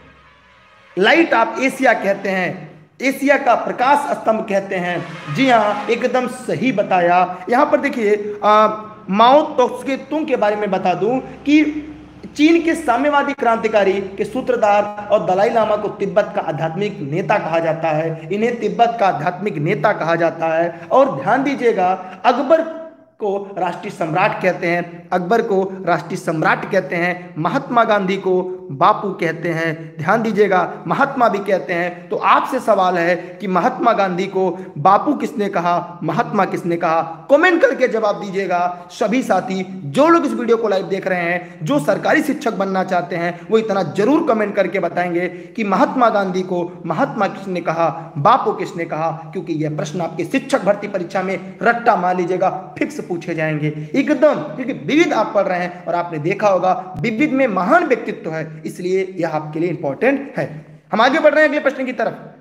लाइट ऑफ एशिया कहते हैं, एशिया का प्रकाश स्तंभ कहते हैं। जी हाँ, एकदम सही बताया। यहां पर देखिए माओ त्से तुंग के बारे में बता दूं कि चीन के साम्यवादी क्रांतिकारी के सूत्रधार और दलाई लामा को तिब्बत का आध्यात्मिक नेता कहा जाता है। इन्हें तिब्बत का आध्यात्मिक नेता कहा जाता है। और ध्यान दीजिएगा, अकबर को राष्ट्रीय सम्राट कहते हैं, अकबर को राष्ट्रीय सम्राट कहते हैं। महात्मा गांधी को बापू कहते हैं। ध्यान दीजिएगा, महात्मा भी कहते हैं। तो आपसे सवाल है कि महात्मा गांधी को बापू किसने कहा, महात्मा किसने कहा? कमेंट करके जवाब दीजिएगा। सभी साथी जो लोग इस वीडियो को लाइव देख रहे हैं, जो सरकारी शिक्षक बनना चाहते हैं, वो इतना जरूर कमेंट करके बताएंगे कि महात्मा गांधी को महात्मा किसने कहा, बापू किसने कहा। क्योंकि यह प्रश्न आपके शिक्षक भर्ती परीक्षा में रट्टा मार लीजिएगा, फिक्स पूछे जाएंगे एकदम। क्योंकि विविध आप पढ़ रहे हैं और आपने देखा होगा विविध में महान व्यक्तित्व है, इसलिए यह आपके लिए इंपॉर्टेंट है। हम आगे बढ़ रहे हैं अगले प्रश्न की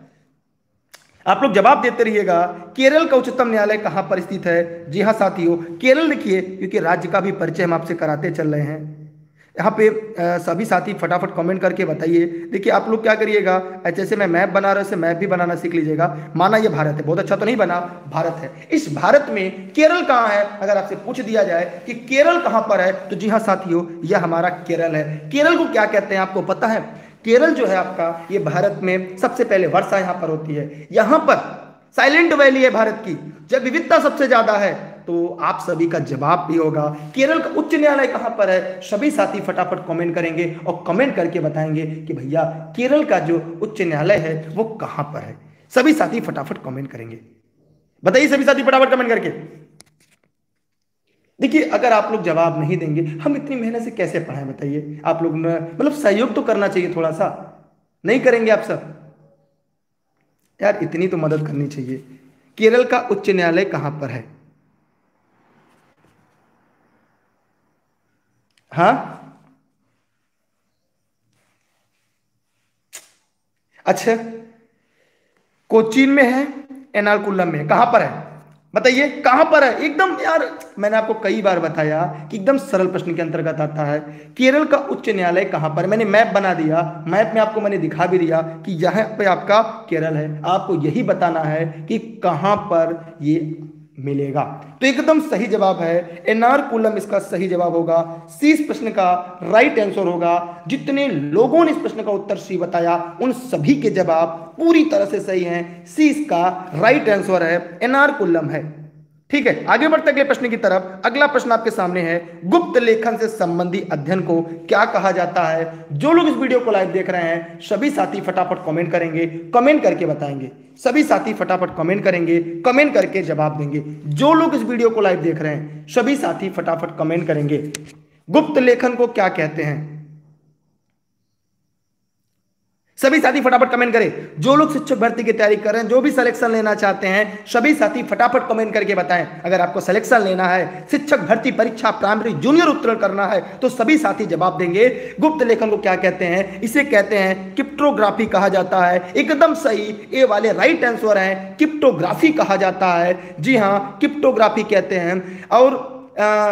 तरफ। आप लोग जवाब देते रहिएगा। केरल का उच्चतम न्यायालय कहां पर स्थित है? जी हां साथियों, केरल लिखिए, क्योंकि राज्य का भी परिचय हम आपसे कराते चल रहे हैं। यहाँ पे अ, सभी साथी फटाफट कमेंट करके बताइए। देखिए आप लोग क्या करिएगा, जैसे मैं मैप बना रहा हूँ, मैप भी बनाना सीख लीजिएगा। माना ये भारत है, बहुत अच्छा तो नहीं बना, भारत है। इस भारत में केरल कहाँ है? अगर आपसे पूछ दिया जाए कि केरल कहाँ पर है, तो जी हाँ साथियों, यह हमारा केरल है। केरल को क्या कहते हैं आपको पता है? केरल जो है आपका, ये भारत में सबसे पहले वर्षा यहाँ पर होती है। यहाँ पर साइलेंट वैली है भारत की, जब विविधता सबसे ज्यादा है। तो आप सभी का जवाब भी होगा केरल का उच्च न्यायालय कहां पर है। सभी साथी फटाफट कमेंट करेंगे और कमेंट करके बताएंगे कि भैया केरल का जो उच्च न्यायालय है वो कहां पर है। सभी साथी फटाफट कमेंट करेंगे, बताइए सभी साथी फटाफट कमेंट करके। देखिए अगर आप लोग जवाब नहीं देंगे, हम इतनी मेहनत से कैसे पढ़ाएं बताइए। आप लोग मतलब सहयोग तो करना चाहिए थोड़ा सा, नहीं करेंगे आप सब यार, इतनी तो मदद करनी चाहिए। केरल का उच्च न्यायालय कहां पर है? हाँ अच्छा, कोचीन में है, एर्नाकुलम में, कहां पर है बताइए, कहां पर है? एकदम यार, मैंने आपको कई बार बताया कि एकदम सरल प्रश्न के अंतर्गत आता है। केरल का उच्च न्यायालय कहां पर? मैंने मैप बना दिया, मैप में आपको मैंने दिखा भी दिया कि यहां पे आपका केरल है। आपको यही बताना है कि कहां पर ये मिलेगा। तो एकदम सही जवाब है एर्नाकुलम, इसका सही जवाब होगा। सी इस प्रश्न का राइट आंसर होगा। जितने लोगों ने इस प्रश्न का उत्तर सी बताया उन सभी के जवाब पूरी तरह से सही हैं। सी इसका राइट आंसर है, एर्नाकुलम है। ठीक है, आगे बढ़ते अगले प्रश्न की तरफ। अगला प्रश्न आपके सामने है, गुप्त लेखन से संबंधित अध्ययन को क्या कहा जाता है? जो लोग इस वीडियो को लाइव देख रहे हैं सभी साथी फटाफट कमेंट करेंगे, कमेंट करके बताएंगे। सभी साथी फटाफट कमेंट करेंगे, कमेंट करके जवाब देंगे। जो लोग इस वीडियो को लाइव देख रहे हैं सभी साथी फटाफट कमेंट करेंगे। गुप्त लेखन को क्या कहते हैं? सभी साथी फटाफट कमेंट करें। जो लोग शिक्षक भर्ती की तैयारी कर रहे हैं, जो भी सिलेक्शन लेना चाहते हैं, सभी साथी फटाफट कमेंट करके बताएं। अगर आपको सिलेक्शन लेना है, शिक्षक भर्ती परीक्षा प्राइमरी जूनियर उत्तीर्ण करना है, तो सभी साथी जवाब देंगे। गुप्त लेखन को क्या कहते हैं? इसे कहते हैं क्रिप्टोग्राफी कहा जाता है। एकदम सही, ए वाले राइट आंसर है, क्रिप्टोग्राफी कहा जाता है। जी हाँ, क्रिप्टोग्राफी कहते हैं। और आ,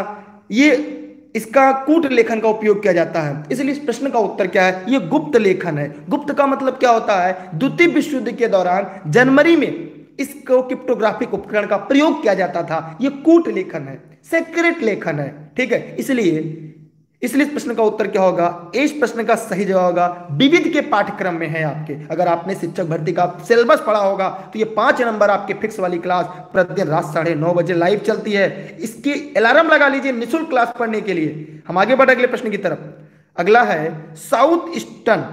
ये इसका कूट लेखन का उपयोग किया जाता है। इसलिए इस प्रश्न का उत्तर क्या है? ये गुप्त लेखन है। गुप्त का मतलब क्या होता है? द्वितीय विश्व युद्ध के दौरान जनवरी में इसको क्रिप्टोग्राफिक उपकरण का प्रयोग किया जाता था। ये कूट लेखन है, सीक्रेट लेखन है। ठीक है, इसलिए इसलिए इस प्रश्न का उत्तर क्या होगा? इस प्रश्न का सही जवाब होगा विविध के पाठ्यक्रम में है आपके। अगर आपने शिक्षक भर्ती का सिलेबस पढ़ा होगा तो ये पांच नंबर आपके फिक्स वाली क्लास प्रतिदिन रात साढ़े नौ बजे लाइव चलती है। इसकी अलार्म लगा लीजिए निःशुल्क क्लास पढ़ने के लिए। हम आगे बढ़े अगले प्रश्न की तरफ। अगला है, south eastern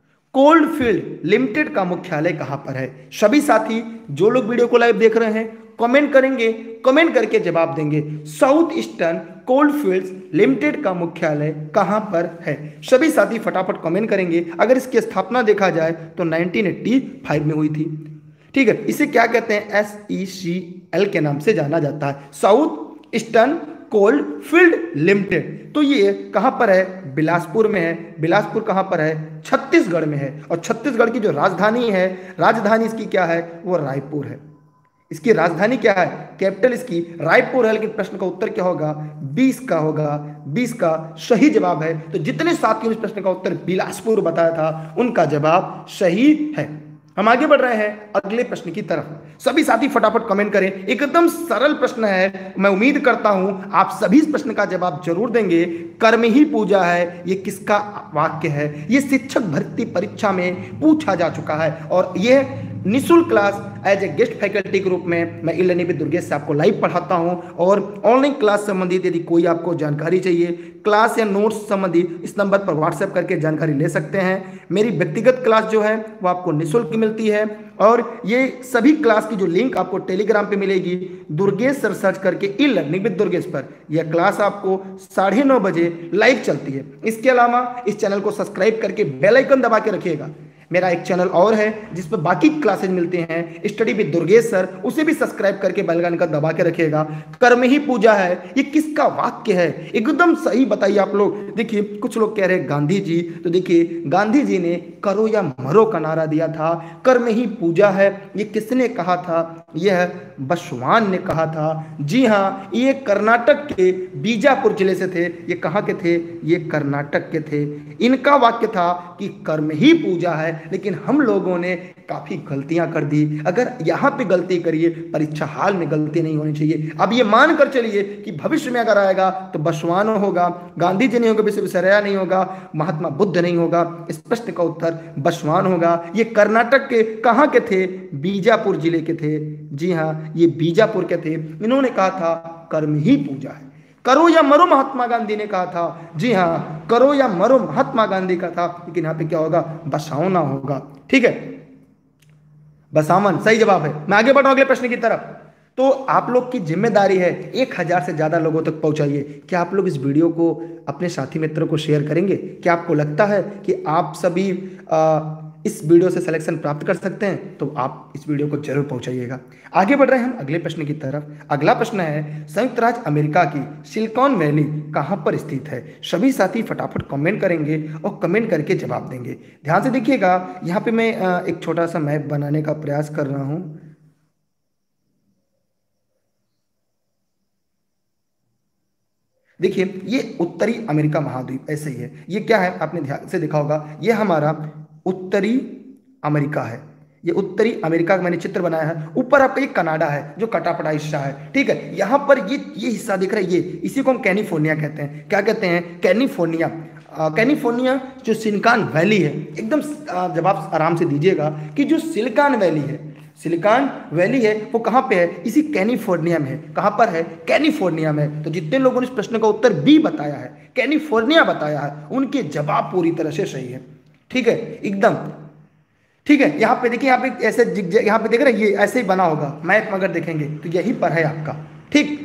coalfield limited का मुख्यालय कहां पर है? सभी साथी जो लोग वीडियो को लाइव देख रहे हैं कमेंट करेंगे, कमेंट करके जवाब देंगे। South eastern coalfields limited का मुख्यालय कहां पर है? सभी साथी फटाफट कमेंट करेंगे। अगर इसकी स्थापना देखा जाए तो नाइनटीन एटी फाइव में हुई थी। ठीक है, इसे क्या कहते हैं? एस ई सी एल के नाम से जाना जाता है, south eastern coalfield limited. तो ये कहां पर है? बिलासपुर में है। बिलासपुर कहां पर है? छत्तीसगढ़ में है। और छत्तीसगढ़ की जो राजधानी है, राजधानी इसकी क्या है? वो रायपुर है। इसकी राजधानी क्या है? कैपिटल इसकी रायपुर है। लेकिन प्रश्न का उत्तर क्या होगा? बीस का होगा, बीस का सही जवाब है। तो जितने साथियों ने इस प्रश्न का उत्तर बिलासपुर बताया था उनका जवाब सही है। हम आगे बढ़ रहे हैं अगले प्रश्न की तरफ। सभी साथी फटाफट कमेंट करें। एकदम सरल प्रश्न है, मैं उम्मीद करता हूं आप सभी इस प्रश्न का जवाब जरूर देंगे। कर्म ही पूजा है, ये किसका वाक्य है? ये शिक्षक भर्ती परीक्षा में पूछा जा चुका है और यह निःशुल्क class as a guest faculty के रूप में मैं ई लर्निंग विद दुर्गेश से आपको लाइव पढ़ाता हूं। और ऑनलाइन क्लास संबंधित यदि कोई आपको जानकारी चाहिए, क्लास या नोट्स संबंधित, इस नंबर पर व्हाट्सएप करके जानकारी ले सकते हैं। मेरी व्यक्तिगत क्लास जो है वो आपको निःशुल्क मिलती है और ये सभी क्लास की जो लिंक आपको टेलीग्राम पे मिलेगी, दुर्गेश सर सर्च करके ई लर्निंग विद दुर्गेश पर यह क्लास आपको साढ़े नौ बजे लाइव चलती है। इसके अलावा इस चैनल को सब्सक्राइब करके बेल आइकन दबा के रखिएगा। मेरा एक चैनल और है जिस पर बाकी क्लासेज मिलते हैं, स्टडी विद दुर्गेश सर, उसे भी सब्सक्राइब करके बेल आइकन का दबा के रखिएगा। कर्म ही पूजा है, ये किसका वाक्य है? एकदम सही बताइए आप लोग। देखिए कुछ लोग कह रहे हैं गांधी जी, तो देखिए गांधी जी ने करो या मरो का नारा दिया था। कर्म ही पूजा है, ये किसने कहा था? यह बसवान ने कहा था। जी हाँ, ये कर्नाटक के बीजापुर जिले से थे। ये कहाँ के थे? ये कर्नाटक के थे। इनका वाक्य था कि कर्म ही पूजा है। लेकिन हम लोगों ने काफी गलतियां कर दी। अगर यहाँ पे गलती करिए, परीक्षा हाल में गलती नहीं होनी चाहिए। अब ये मान कर चलिए कि भविष्य में अगर आएगा तो बसवान होगा, गांधी जी नहीं होगा, विश्वेश्वरैया नहीं होगा, महात्मा बुद्ध नहीं होगा। इस प्रश्न का उत्तर बसवान होगा। ये कर्नाटक के कहाँ के थे? बीजापुर जिले के थे। जी हाँ, ये बीजापुर के थे। इन्होंने कहा था कर्म ही पूजा है। करो या मरो महात्मा गांधी ने कहा था। जी हाँ, करो या मरो महात्मा गांधी का था। लेकिन यहाँ पे क्या होगा? बसावना होगा। ठीक है, बसावन सही जवाब है। मैं आगे बढ़ रहा हूं अगले प्रश्न की तरफ। तो आप लोग की जिम्मेदारी है एक हजार से ज्यादा लोगों तक पहुंचाइए। क्या आप लोग इस वीडियो को अपने साथी मित्रों को शेयर करेंगे? क्या आपको लगता है कि आप सभी आ, इस वीडियो से सिलेक्शन प्राप्त कर सकते हैं? तो आप इस वीडियो को जरूर पहुंचाइएगा। आगे बढ़ रहे हैं हम अगले प्रश्न की तरफ। अगला प्रश्न है, संयुक्त राज्य अमेरिका की सिलिकॉन वैली कहां पर स्थित है? सभी साथी फटाफट कमेंट करेंगे और कमेंट करके जवाब देंगे। ध्यान से देखिएगा, यहाँ पे मैं एक छोटा सा मैप बनाने का प्रयास कर रहा हूं। देखिए ये उत्तरी अमेरिका महाद्वीप ऐसे ही है। ये क्या है? आपने ध्यान से देखा होगा, ये हमारा उत्तरी अमेरिका है। ये उत्तरी अमेरिका का मैंने चित्र बनाया है। ऊपर आपका ये कनाडा है जो कटापटा हिस्सा है। ठीक है, यहां पर ये ये हिस्सा दिख रहा है, ये इसी को हम कैलिफोर्निया कहते हैं। क्या कहते हैं? कैलिफोर्निया। कैलिफोर्निया जो सिलिकॉन वैली है, एकदम जब आप आराम से दीजिएगा कि जो सिलिकॉन वैली है, सिलिकॉन वैली है वो कहाँ पे है? इसी कैलिफोर्निया में है। कहाँ पर है? कैलिफोर्निया में। तो जितने लोगों ने इस प्रश्न का उत्तर बी बताया है, कैलिफोर्निया बताया है, उनके जवाब पूरी तरह से सही है। ठीक है, एकदम ठीक है। यहाँ पे देखिए, यहाँ पे ऐसे यहाँ पे देख रहे हैं, ये ऐसे ही बना होगा मैप। अगर देखेंगे तो यही पर है आपका। ठीक,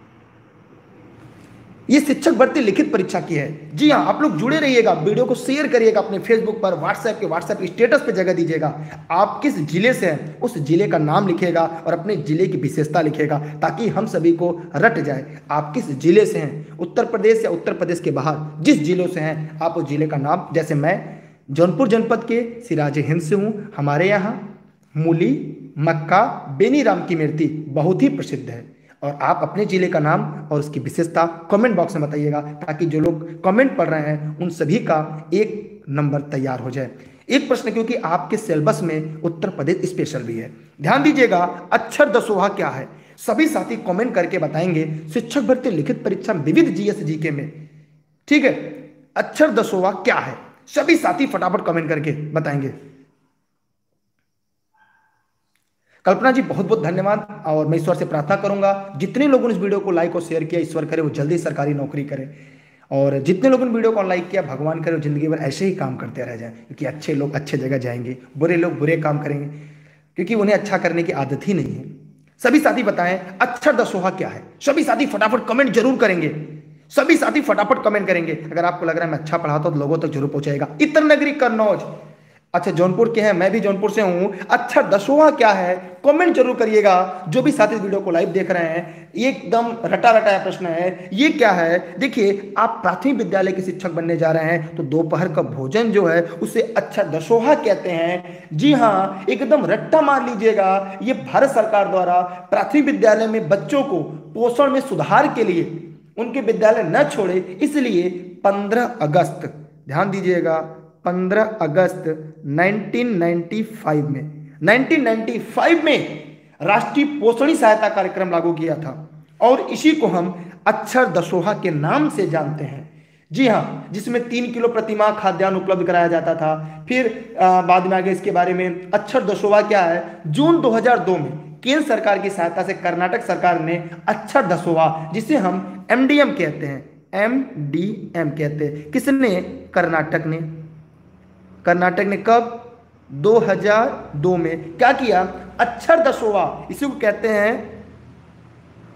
ये शिक्षक भर्ती लिखित परीक्षा की है। जी हाँ, आप लोग जुड़े रहिएगा, वीडियो को शेयर करिएगा अपने फेसबुक पर, व्हाट्सएप के व्हाट्सएप स्टेटस पे जगह दीजिएगा। आप किस जिले से हैं उस जिले का नाम लिखिएगा और अपने जिले की विशेषता लिखिएगा ताकि हम सभी को रट जाए। आप किस जिले से हैं, उत्तर प्रदेश या उत्तर प्रदेश के बाहर जिस जिलों से हैं, आप उस जिले का नाम। जैसे मैं जौनपुर जनपद के सिराज हिंद से हूँ। हमारे यहाँ मूली, मक्का, बेनीराम की मिर्ची बहुत ही प्रसिद्ध है। और आप अपने जिले का नाम और उसकी विशेषता कमेंट बॉक्स में बताइएगा ताकि जो लोग कमेंट पढ़ रहे हैं उन सभी का एक नंबर तैयार हो जाए। एक प्रश्न, क्योंकि आपके सिलेबस में उत्तर प्रदेश स्पेशल भी है। ध्यान दीजिएगा, अक्षर दसोहा क्या है? सभी साथी कमेंट करके बताएंगे। शिक्षक भर्ती लिखित परीक्षा विविध जीएस जीके में। ठीक है, अक्षर दसोहा क्या है? सभी साथी फटाफट कमेंट करके बताएंगे। कल्पना जी बहुत बहुत धन्यवाद। और मैं ईश्वर से प्रार्थना करूंगा जितने लोगों ने इस वीडियो को लाइक और शेयर किया, ईश्वर करे वो जल्दी सरकारी नौकरी करे। और जितने लोगों ने वीडियो को लाइक किया, भगवान करे वो जिंदगी भर ऐसे ही काम करते रह जाएं, क्योंकि अच्छे लोग अच्छे जगह जाएंगे, बुरे लोग बुरे काम करेंगे, क्योंकि उन्हें अच्छा करने की आदत ही नहीं है। सभी साथी बताएं अक्षर दसोहा क्या है? सभी साथी फटाफट कमेंट जरूर करेंगे। सभी साथी फटाफट कमेंट करेंगे। अगर आपको लग रहा है मैं अच्छा पढ़ाता हूं तो लोगों तक जरूर पहुंचाएगा। इतर नगरी कन्नौज, अच्छा जौनपुर के हैं, मैं भी जौनपुर से हूं। अक्षर दसोहा क्या है? कमेंट जरूर करिएगा। जो भी साथी वीडियो को लाइव देख रहे हैं, ये एकदम रटा रटाया प्रश्न है। ये क्या है? देखिए, आप प्राथमिक विद्यालय के शिक्षक बनने जा रहे हैं तो दोपहर का भोजन जो है उसे अक्षर दसोहा कहते हैं। जी हाँ, एकदम रट्टा मार लीजिएगा। ये भारत सरकार द्वारा प्राथमिक विद्यालय में बच्चों को पोषण में सुधार के लिए उनके विद्यालय न छोड़े, इसलिए पंद्रह अगस्त, ध्यान दीजिएगा, पंद्रह अगस्त उन्नीस सौ पचानवे में उन्नीस सौ पचानवे में राष्ट्रीय पोषणी सहायता कार्यक्रम लागू किया था और इसी को हम अक्षर दसोहा के नाम से जानते हैं। जी हाँ, जिसमें तीन किलो प्रतिमाह खाद्यान्न उपलब्ध कराया जाता था। फिर आ, बाद में आगे इसके बारे में अक्षर दसोहा क्या है? जून दो हज़ार दो में केंद्र सरकार की सहायता से कर्नाटक सरकार ने अक्षर दसोहा, जिसे हम एमडीएम कहते हैं, एमडीएम कहते हैं, किसने? कर्नाटक ने। कर्नाटक ने कब? दो हज़ार दो में क्या किया? अक्षर दसोहा, इसी को कहते हैं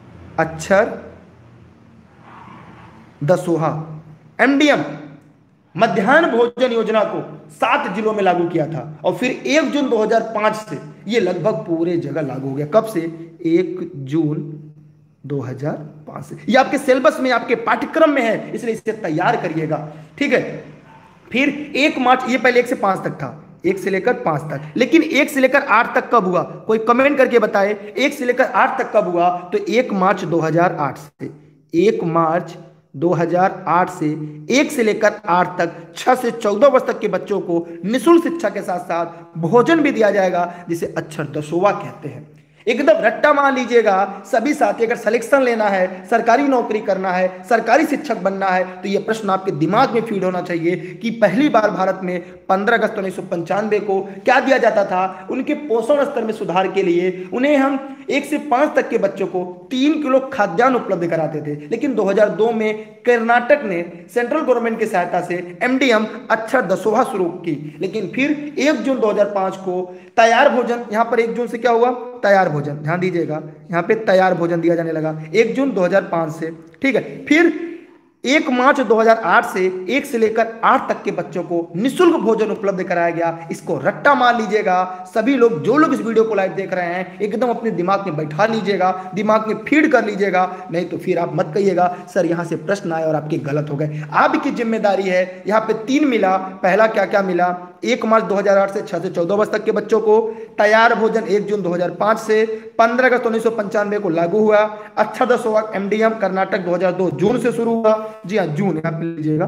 अक्षर दसोहा, एमडीएम मध्याह्न भोजन योजना को सात जिलों में लागू किया था और फिर एक जून दो हज़ार पाँच से ये लगभग पूरे जगह लागू हो गया। कब से? एक जून दो हज़ार पाँच से। ये आपके सिलेबस में, आपके पाठ्यक्रम में है, इसलिए इसे तैयार करिएगा, ठीक है। फिर एक मार्च, ये पहले एक से पांच तक था, एक से लेकर पांच तक, लेकिन एक से लेकर आठ तक कब हुआ? कोई कमेंट करके बताए, एक से लेकर आठ तक कब हुआ? तो एक मार्च दो हज़ार आठ से, एक मार्च दो हज़ार आठ से एक से लेकर आठ तक छह से चौदह वर्ष तक के बच्चों को निःशुल्क शिक्षा के साथ साथ भोजन भी दिया जाएगा, जिसे अक्षर दसों कहते हैं। एकदम रट्टा मान लीजिएगा सभी साथी, अगर सिलेक्शन लेना है, सरकारी नौकरी करना है, सरकारी शिक्षक बनना है, तो यह प्रश्न आपके दिमाग में फीड होना चाहिए कि पहली बार भारत में पंद्रह अगस्त उन्नीस सौ पंचानवे को क्या दिया जाता था? उनके पोषण स्तर में सुधार के लिए उन्हें हम एक से पांच तक के बच्चों को तीन किलो खाद्यान्न उपलब्ध कराते थे। लेकिन दो हज़ार दो में कर्नाटक ने सेंट्रल गवर्नमेंट की सहायता से एमडीएम अक्षर दसों शुरू की, लेकिन फिर एक जून दो हज़ार पाँच को तैयार भोजन, यहां पर एक जून से क्या हुआ? तैयार भोजन, ध्यान दीजिएगा, यहां पे तैयार भोजन दिया जाने लगा एक जून दो हज़ार पाँच से, ठीक है। फिर एक मार्च दो हज़ार आठ से एक से लेकर आठ तक के बच्चों को निःशुल्क भोजन उपलब्ध कराया गया। इसको रट्टा मान लीजिएगा सभी लोग, जो लोग इस वीडियो को लाइव देख रहे हैं, एकदम अपने दिमाग में बैठा लीजिएगा, दिमाग में फीड कर लीजिएगा, नहीं तो फिर आप मत कहिएगा सर यहां से प्रश्न आए और आपके गलत हो गए। आपकी जिम्मेदारी है। यहाँ पे तीन मिला, पहला क्या क्या मिला? एक मार्च दो हज़ार आठ से छह से चौदह वर्ष तक के बच्चों को तैयार भोजन एक जून दो हज़ार पाँच से, पंद्रह अगस्त उन्नीस सौ पंचानवे को लागू हुआ। अच्छा दसवां एमडीएम कर्नाटक दो हज़ार दो जून से शुरू हुआ। जी हाँ, जून यहां पे लीजिएगा।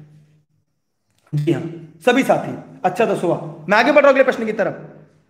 जी हाँ सभी साथी, अच्छा दसवां। मैं आगे बढ़ रहा हूं अगले प्रश्न की तरफ,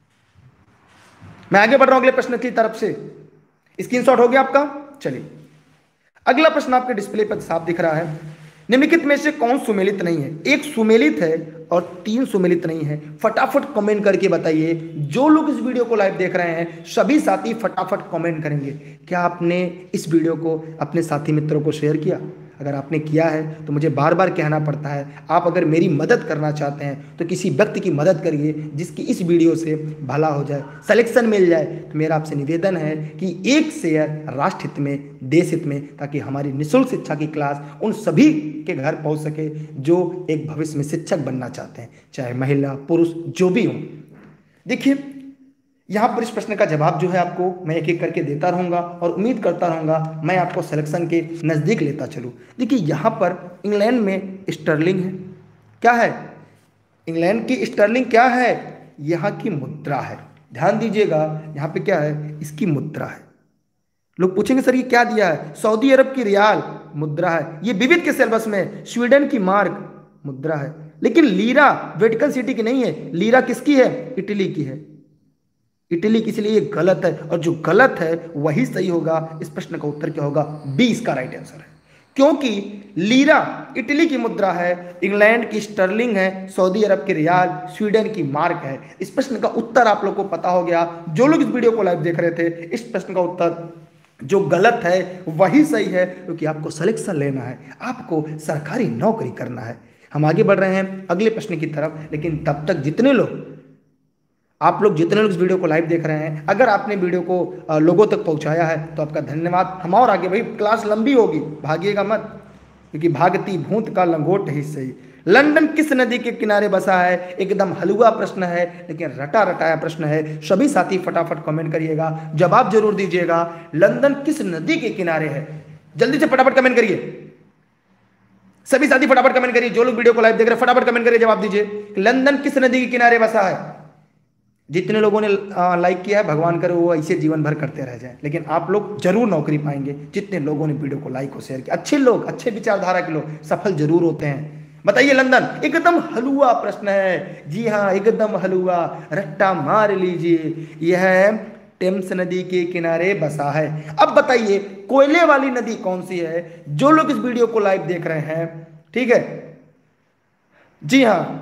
मैं आगे बढ़ रहा हूं अगले प्रश्न की तरफ से। स्क्रीनशॉट हो गया आपका? चलिए अगला प्रश्न आपके डिस्प्ले पर साफ दिख रहा है। निम्नलिखित में से कौन सुमेलित नहीं है? एक सुमेलित है और तीन सुमेलित नहीं है। फटाफट कमेंट करके बताइए। जो लोग इस वीडियो को लाइव देख रहे हैं सभी साथी फटाफट कमेंट करेंगे। क्या आपने इस वीडियो को अपने साथी मित्रों को शेयर किया? अगर आपने किया है तो मुझे बार बार कहना पड़ता है, आप अगर मेरी मदद करना चाहते हैं तो किसी व्यक्ति की मदद करिए जिसकी इस वीडियो से भला हो जाए, सिलेक्शन मिल जाए। तो मेरा आपसे निवेदन है कि एक शेयर राष्ट्र हित में, देश हित में, ताकि हमारी निःशुल्क शिक्षा की क्लास उन सभी के घर पहुंच सके जो एक भविष्य में शिक्षक बनना चाहते हैं, चाहे महिला पुरुष जो भी हो। देखिए यहाँ पर इस प्रश्न का जवाब जो है आपको मैं एक एक करके देता रहूँगा और उम्मीद करता रहूँगा मैं आपको सिलेक्शन के नज़दीक लेता चलूँ। देखिए यहाँ पर इंग्लैंड में स्टर्लिंग है। क्या है? इंग्लैंड की स्टर्लिंग क्या है? यहाँ की मुद्रा है। ध्यान दीजिएगा, यहाँ पे क्या है? इसकी मुद्रा है। लोग पूछेंगे सर ये क्या दिया है? सऊदी अरब की रियाल मुद्रा है। ये विविध के सिलेबस में स्वीडन की मार्क मुद्रा है। लेकिन लीरा वेटिकन सिटी की नहीं है। लीरा किसकी है? इटली की है। इटली की, इसलिए ये गलत है और जो गलत है वही सही होगा। इस प्रश्न का उत्तर क्या होगा? बी इसका राइट आंसर है, क्योंकि लीरा इटली की मुद्रा है, इंग्लैंड की स्टर्लिंग है, सऊदी अरब की रियाल, स्वीडन की मार्क है। इस प्रश्न का उत्तर आप लोग को पता हो गया। जो लोग इस वीडियो को लाइव देख रहे थे, इस प्रश्न का उत्तर जो गलत है वही सही है, क्योंकि आपको सिलेक्शन लेना है, आपको सरकारी नौकरी करना है। हम आगे बढ़ रहे हैं अगले प्रश्न की तरफ, लेकिन तब तक जितने लोग आप लोग जितने लोग इस वीडियो को लाइव देख रहे हैं, अगर आपने वीडियो को लोगों तक पहुंचाया है तो आपका धन्यवाद। हम और आगे, भाई क्लास लंबी होगी, भागिएगा मत, क्योंकि भागती भूत का लंगोट ही सही। लंदन किस नदी के किनारे बसा है? एकदम हलवा प्रश्न है, लेकिन रटा रटाया प्रश्न है। सभी साथी फटाफट कमेंट करिएगा, जवाब जरूर दीजिएगा। लंदन किस नदी के किनारे है? जल्दी से फटाफट कमेंट करिए। सभी साथी फटाफट कमेंट करिए। जो लोग वीडियो को लाइव देख रहे हैं फटाफट कमेंट करिए, जवाब दीजिए। लंदन किस नदी के किनारे बसा है? जितने लोगों ने लाइक किया है, भगवान करे वो ऐसे जीवन भर करते रह जाए, लेकिन आप लोग जरूर नौकरी पाएंगे। जितने लोगों ने वीडियो को लाइक और शेयर किया, अच्छे लोग, अच्छे विचारधारा के लोग सफल जरूर होते हैं। बताइए लंदन, एकदम हलवा प्रश्न है। जी हाँ, एकदम हलवा, रट्टा मार लीजिए। यह टेम्स नदी के किनारे बसा है। अब बताइए कोयले वाली नदी कौन सी है? जो लोग इस वीडियो को लाइव देख रहे हैं, ठीक है, जी हाँ,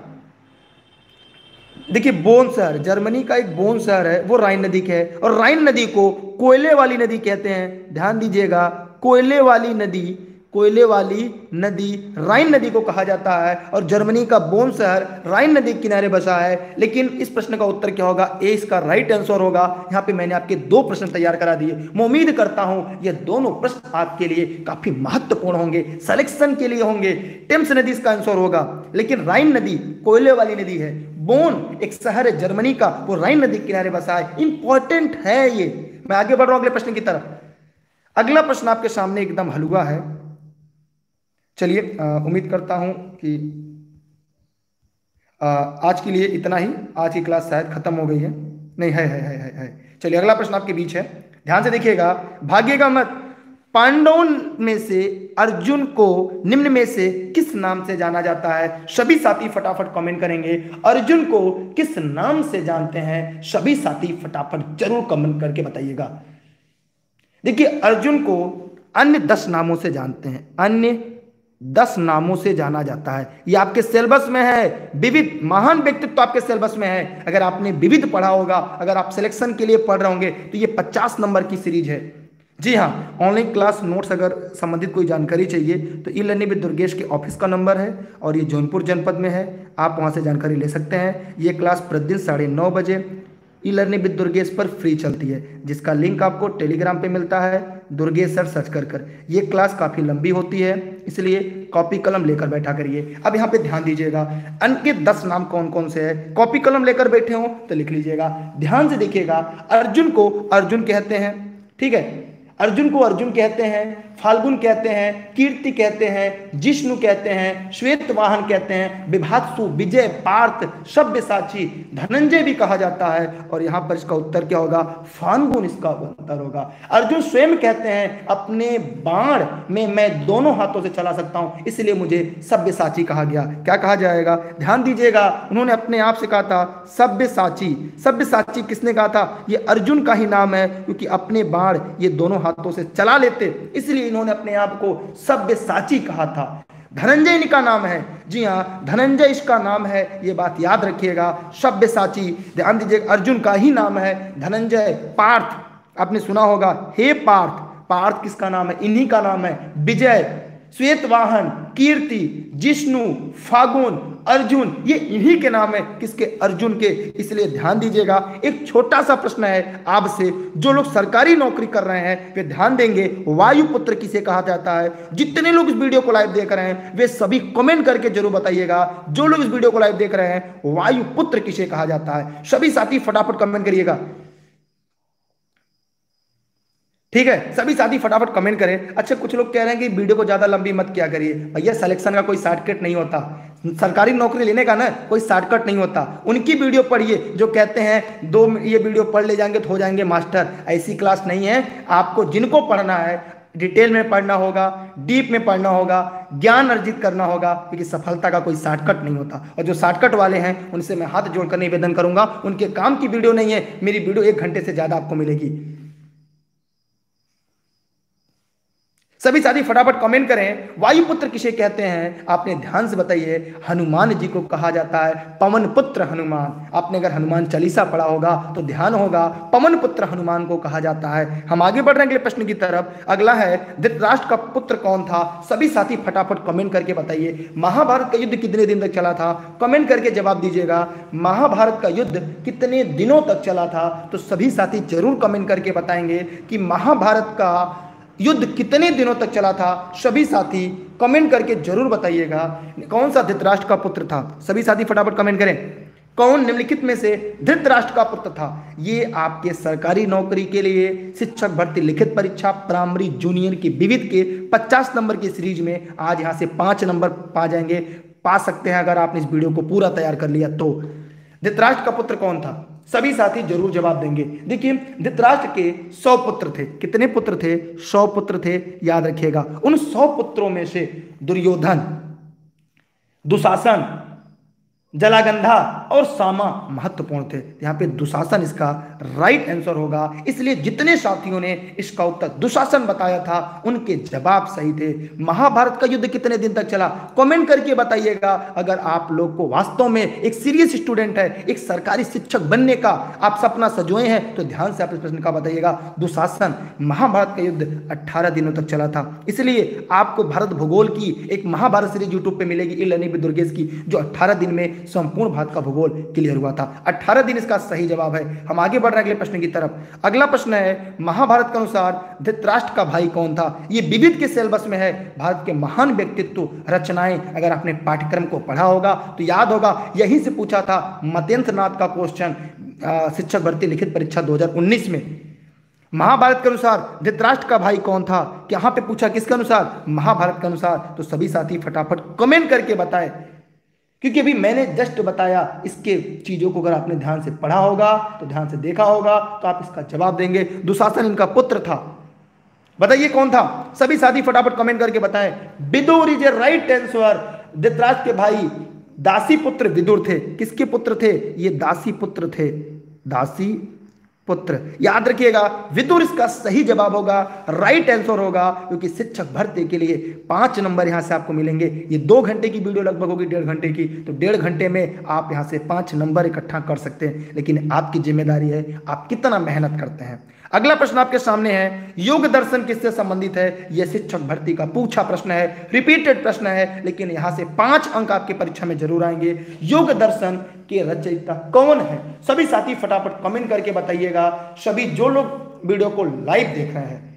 देखिए बोन शहर, जर्मनी का एक बोन शहर है, वो राइन नदी के है, और राइन नदी को कोयले वाली नदी कहते हैं। ध्यान दीजिएगा, कोयले वाली नदी कोयले वाली नदी राइन नदी को कहा जाता है और जर्मनी का बोन शहर राइन नदी के किनारे बसा है। लेकिन इस प्रश्न का उत्तर क्या होगा? ए इसका राइट आंसर होगा। यहाँ पे मैंने आपके दो प्रश्न तैयार करा दिए। मैं उम्मीद करता हूं ये दोनों प्रश्न आपके लिए काफी महत्वपूर्ण होंगे, सिलेक्शन के लिए होंगे। टेम्स नदी इसका आंसर होगा, लेकिन राइन नदी कोयले वाली नदी है। बोन एक शहर है जर्मनी का, वो राइन नदी के किनारे बसा है। इंपॉर्टेंट है ये। मैं आगे बढ़ रहा हूं अगले प्रश्न की तरफ। अगला प्रश्न आपके सामने एकदम हलवा है। चलिए, उम्मीद करता हूं कि आ, आज के लिए इतना ही। आज की क्लास शायद खत्म हो गई है, नहीं है है है है, है। चलिए, अगला प्रश्न आपके बीच है, ध्यान से देखिएगा। भागिएगा मत। पांडवों में से अर्जुन को निम्न में से किस नाम से जाना जाता है? सभी साथी फटाफट कमेंट करेंगे। अर्जुन को किस नाम से जानते हैं? सभी साथी फटाफट जरूर कमेंट करके बताइएगा। देखिए, अर्जुन को अन्य दस नामों से जानते हैं। अन्य दस नामों से जाना जाता है। ये आपके सिलेबस में है। विविध महान व्यक्तित्व आपके सिलेबस में है। अगर आपने विविध पढ़ा होगा, अगर आप सिलेक्शन के लिए पढ़ रहे होंगे, तो ये पचास नंबर की सीरीज है। जी हाँ, ऑनलाइन क्लास नोट्स अगर संबंधित कोई जानकारी चाहिए तो ई लर्निंग विद दुर्गेश के ऑफिस का नंबर है और ये जौनपुर जनपद में है। आप वहाँ से जानकारी ले सकते हैं। ये क्लास प्रतिदिन साढ़े नौ बजे ई लर्निंग विद दुर्गेश पर फ्री चलती है, जिसका लिंक आपको टेलीग्राम पे मिलता है, दुर्गेश सर सर्च कर कर। ये क्लास काफ़ी लंबी होती है, इसलिए कॉपी कलम लेकर बैठा करिए। अब यहाँ पे ध्यान दीजिएगा, अन्य के दस नाम कौन कौन से हैं। कॉपी कलम लेकर बैठे हो तो लिख लीजिएगा। ध्यान से देखिएगा, अर्जुन को अर्जुन कहते हैं, ठीक है। अर्जुन को अर्जुन कहते हैं, फाल्गुन कहते हैं, कीर्ति कहते हैं, जिष्णु कहते हैं, श्वेतवाहन कहते हैं, विभात्सु, विजय, पार्थ, सब्यसाची, धनंजय भी कहा जाता है। और यहाँ पर इसका उत्तर क्या होगा? फाल्गुन इसका उत्तर होगा। अर्जुन स्वयं कहते हैं अपने बाण में मैं दोनों हाथों से चला सकता हूं, इसलिए मुझे सब्यसाची कहा गया। क्या कहा जाएगा? ध्यान दीजिएगा, उन्होंने अपने आप से कहा था सब्यसाची। सब्यसाची किसने कहा था? ये अर्जुन का ही नाम है, क्योंकि अपने बाण ये दोनों हाथों से चला लेते, इसलिए इन्होंने अपने आप को सब्यसाची कहा था। धनंजय इनका नाम है। जी हाँ, धनंजय इसका नाम है, ये बात याद रखिएगा। सब्यसाची, ध्यान दीजिएगा, अर्जुन का ही नाम है। धनंजय, पार्थ आपने सुना होगा, हे पार्थ, पार्थ किसका नाम है? इन्हीं का नाम है। विजय, श्वेतवाहन, कीर्ति, जिष्णु, फागुन, अर्जुन, ये इन्हीं के नाम है। किसके? अर्जुन के। इसलिए ध्यान दीजिएगा, एक छोटा सा प्रश्न है आपसे। जो लोग सरकारी नौकरी कर रहे हैं वे ध्यान देंगे, वायुपुत्र किसे कहा जाता है? जितने लोग इस वीडियो को लाइव देख रहे हैं वे सभी कमेंट करके जरूर बताइएगा। जो लोग इस वीडियो को लाइव देख रहे हैं, वायुपुत्र किसे कहा जाता है? सभी साथी फटाफट कमेंट करिएगा, ठीक है। सभी साथी फटाफट कमेंट करें। अच्छा, कुछ लोग कह रहे हैं कि वीडियो को ज्यादा लंबी मत किया करिए। भैया, सिलेक्शन का कोई शॉर्टकट नहीं होता, सरकारी नौकरी लेने का ना कोई शॉर्टकट नहीं होता। उनकी वीडियो पढ़िए जो कहते हैं दो ये वीडियो पढ़ ले जाएंगे तो हो जाएंगे मास्टर। ऐसी क्लास नहीं है। आपको जिनको पढ़ना है डिटेल में पढ़ना होगा, डीप में पढ़ना होगा, ज्ञान अर्जित करना होगा, क्योंकि सफलता का कोई शॉर्टकट नहीं होता। और जो शॉर्टकट वाले हैं उनसे मैं हाथ जोड़कर निवेदन करूंगा, उनके काम की वीडियो नहीं है। मेरी वीडियो एक घंटे से ज्यादा आपको मिलेगी। सभी साथी फटाफट कमेंट करें, वायुपुत्र किसे कहते हैं? आपने ध्यान से बताइए। हनुमान जी को कहा जाता है पवन पुत्र हनुमान। आपने अगर हनुमान चालीसा पढ़ा होगा तो ध्यान होगा, पवन पुत्र हनुमान को कहा जाता है। हम आगे बढ़ रहे हैं अगले प्रश्न की तरफ। अगला है, धृतराष्ट्र का पुत्र कौन था? सभी साथी फटाफट कमेंट करके बताइए। महाभारत का युद्ध कितने दिन तक चला था? कमेंट करके जवाब दीजिएगा। महाभारत का युद्ध कितने दिनों तक चला था? तो सभी साथी जरूर कमेंट करके बताएंगे कि महाभारत का युद्ध कितने दिनों तक चला था। सभी साथी कमेंट करके जरूर बताइएगा। कौन सा धृतराष्ट्र का पुत्र था? सभी साथी फटाफट कमेंट करें। कौन निम्नलिखित में से धृतराष्ट्र का पुत्र था? ये आपके सरकारी नौकरी के लिए शिक्षक भर्ती लिखित परीक्षा प्राइमरी जूनियर की विविध के पचास नंबर की सीरीज में आज यहां से पांच नंबर पा जाएंगे, पा सकते हैं अगर आपने इस वीडियो को पूरा तैयार कर लिया तो। धृतराष्ट्र का पुत्र कौन था? सभी साथी जरूर जवाब देंगे। देखिए, धृतराष्ट्र के सौ पुत्र थे। कितने पुत्र थे? सौ पुत्र थे, याद रखिएगा। उन सौ पुत्रों में से दुर्योधन, दुशासन, जलागंधा, और सामा महत्वपूर्ण थे। यहाँ पे दुशासन इसका राइट आंसर होगा। इसलिए जितने साथियों ने इसका उत्तर दुशासन बताया था उनके जवाब सही थे। महाभारत का युद्ध कितने दिन तक चला, कमेंट करके बताइएगा। अगर आप लोग को वास्तव में एक सीरियस स्टूडेंट है, एक सरकारी शिक्षक बनने का आप सपना सजोए हैं, तो ध्यान से आप इस प्रश्न का बताइएगा। दुशासन महाभारत का युद्ध अठारह दिनों तक चला था। इसलिए आपको भारत भूगोल की एक महाभारत सीरीज यूट्यूब पे मिलेगी ई लर्निंग विद दुर्गेश की, जो अठारह दिन में संपूर्ण भारत का भूगोल क्लियर हुआ था। अठारह दिन इसका सही जवाब है। हम आगे बढ़ रहे हैं अगले प्रश्न की तरफ। अगला प्रश्न है, महाभारत के अनुसार धृतराष्ट्र का भाई कौन था? यह विविध के सिलेबस में है। भारत के महान व्यक्तित्व रचनाएं अगर आपने पाठ्यक्रम को पढ़ा होगा तो याद होगा, यहीं से पूछा था मतेंद्र नाथ का क्वेश्चन शिक्षक भर्ती लिखित परीक्षा दो हज़ार उन्नीस में। महाभारत के अनुसार धृतराष्ट्र का भाई कौन था? यहां पे पूछा किसके अनुसार? महाभारत के अनुसार। तो सभी साथी फटाफट कमेंट करके बताएं, क्योंकि अभी मैंने जस्ट बताया इसके चीजों को अगर आपने ध्यान से पढ़ा होगा तो ध्यान से देखा होगा तो आप इसका जवाब देंगे। दुशासन इनका पुत्र था। बताइए कौन था? सभी साथी फटाफट कमेंट करके बताएं। Vidur is a right answer. Dhritarashtra के भाई दासी पुत्र विदुर थे। किसके पुत्र थे? ये दासी पुत्र थे, दासी पुत्र। याद रखिएगा, विदुर इसका सही जवाब होगा, राइट आंसर होगा, क्योंकि शिक्षक भर्ती के लिए पांच नंबर यहां से आपको मिलेंगे। ये दो घंटे की वीडियो लगभग होगी, डेढ़ घंटे की, तो डेढ़ घंटे में आप यहां से पांच नंबर इकट्ठा कर सकते हैं। लेकिन आपकी जिम्मेदारी है आप कितना मेहनत करते हैं। अगला प्रश्न आपके सामने है, योग दर्शन किससे संबंधित है? यह शिक्षक भर्ती का पूछा प्रश्न है, रिपीटेड प्रश्न है, लेकिन यहां से पांच अंक आपकी परीक्षा में जरूर आएंगे। योग दर्शन के रचयिता कौन है? सभी साथी फटाफट कमेंट करके बताइएगा। सभी जो लोग वीडियो को लाइव देख रहे हैं,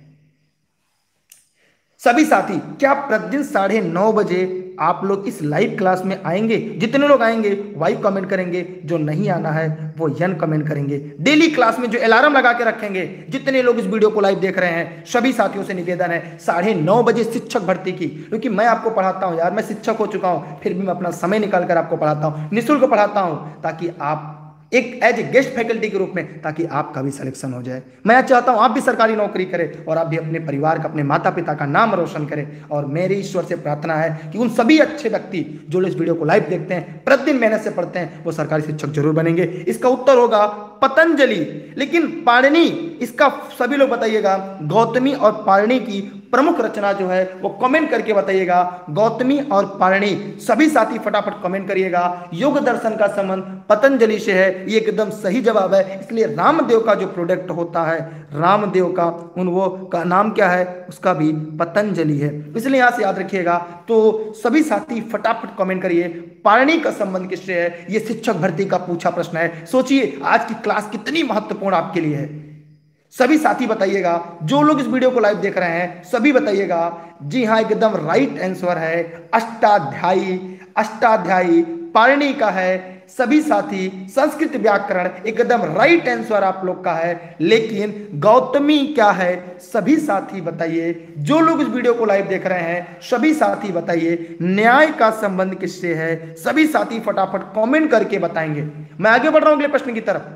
सभी साथी क्या प्रतिदिन साढ़े नौ बजे आप लोग इस लाइव क्लास में आएंगे? जितने लोग आएंगे वाई कमेंट करेंगे, जो नहीं आना है वो यन कमेंट करेंगे। डेली क्लास में जो अलार्म लगा के रखेंगे, जितने लोग इस वीडियो को लाइव देख रहे हैं, सभी साथियों से निवेदन है साढ़े नौ बजे शिक्षक भर्ती की, क्योंकि मैं आपको पढ़ाता हूं यार, मैं शिक्षक हो चुका हूं, फिर भी मैं अपना समय निकाल कर आपको पढ़ाता हूं, निःशुल्क पढ़ाता हूं, ताकि आप एक एज ए गेस्ट फैकल्टी के रूप में, ताकि आपका भी सिलेक्शन हो जाए। मैं चाहता हूं आप भी सरकारी नौकरी करें और आप भी अपने परिवार का, अपने माता पिता का नाम रोशन करें। और मेरे ईश्वर से प्रार्थना है कि उन सभी अच्छे व्यक्ति जो इस वीडियो को लाइव देखते हैं, प्रतिदिन मेहनत से पढ़ते हैं, वो सरकारी शिक्षक जरूर बनेंगे। इसका उत्तर होगा पतंजलि। लेकिन पाणिनि, इसका सभी लोग बताइएगा, गौतमी और पाणिनि की प्रमुख रचना जो है वो कमेंट करके बताइएगा। गौतमी और पाणिनि, सभी साथी फटाफट कमेंट करिएगा। योग दर्शन का संबंध पतंजलि से है, ये एकदम सही जवाब है। इसलिए रामदेव का जो प्रोडक्ट होता है, रामदेव का उन वो का नाम क्या है? उसका भी पतंजलि है, इसलिए यहां से याद रखिएगा। तो सभी साथी फटाफट कमेंट करिए, पाणिनि का संबंध किससे है? ये शिक्षक भर्ती का पूछा प्रश्न है। सोचिए आज की क्लास कितनी महत्वपूर्ण आपके लिए है। सभी साथी बताइएगा, जो लोग इस वीडियो को लाइव देख रहे हैं सभी बताइएगा। जी हाँ, एकदम राइट आंसर है अष्टाध्यायी। अष्टाध्यायी पाणिनि का है। सभी साथी संस्कृत व्याकरण एकदम राइट आंसर आप लोग का है। लेकिन गौतमी क्या है? सभी साथी बताइए। जो लोग इस वीडियो को लाइव देख रहे हैं सभी साथी बताइए, न्याय का संबंध किससे है? सभी साथी फटाफट कमेंट करके बताएंगे। मैं आगे बढ़ रहा हूं अगले प्रश्न की तरफ।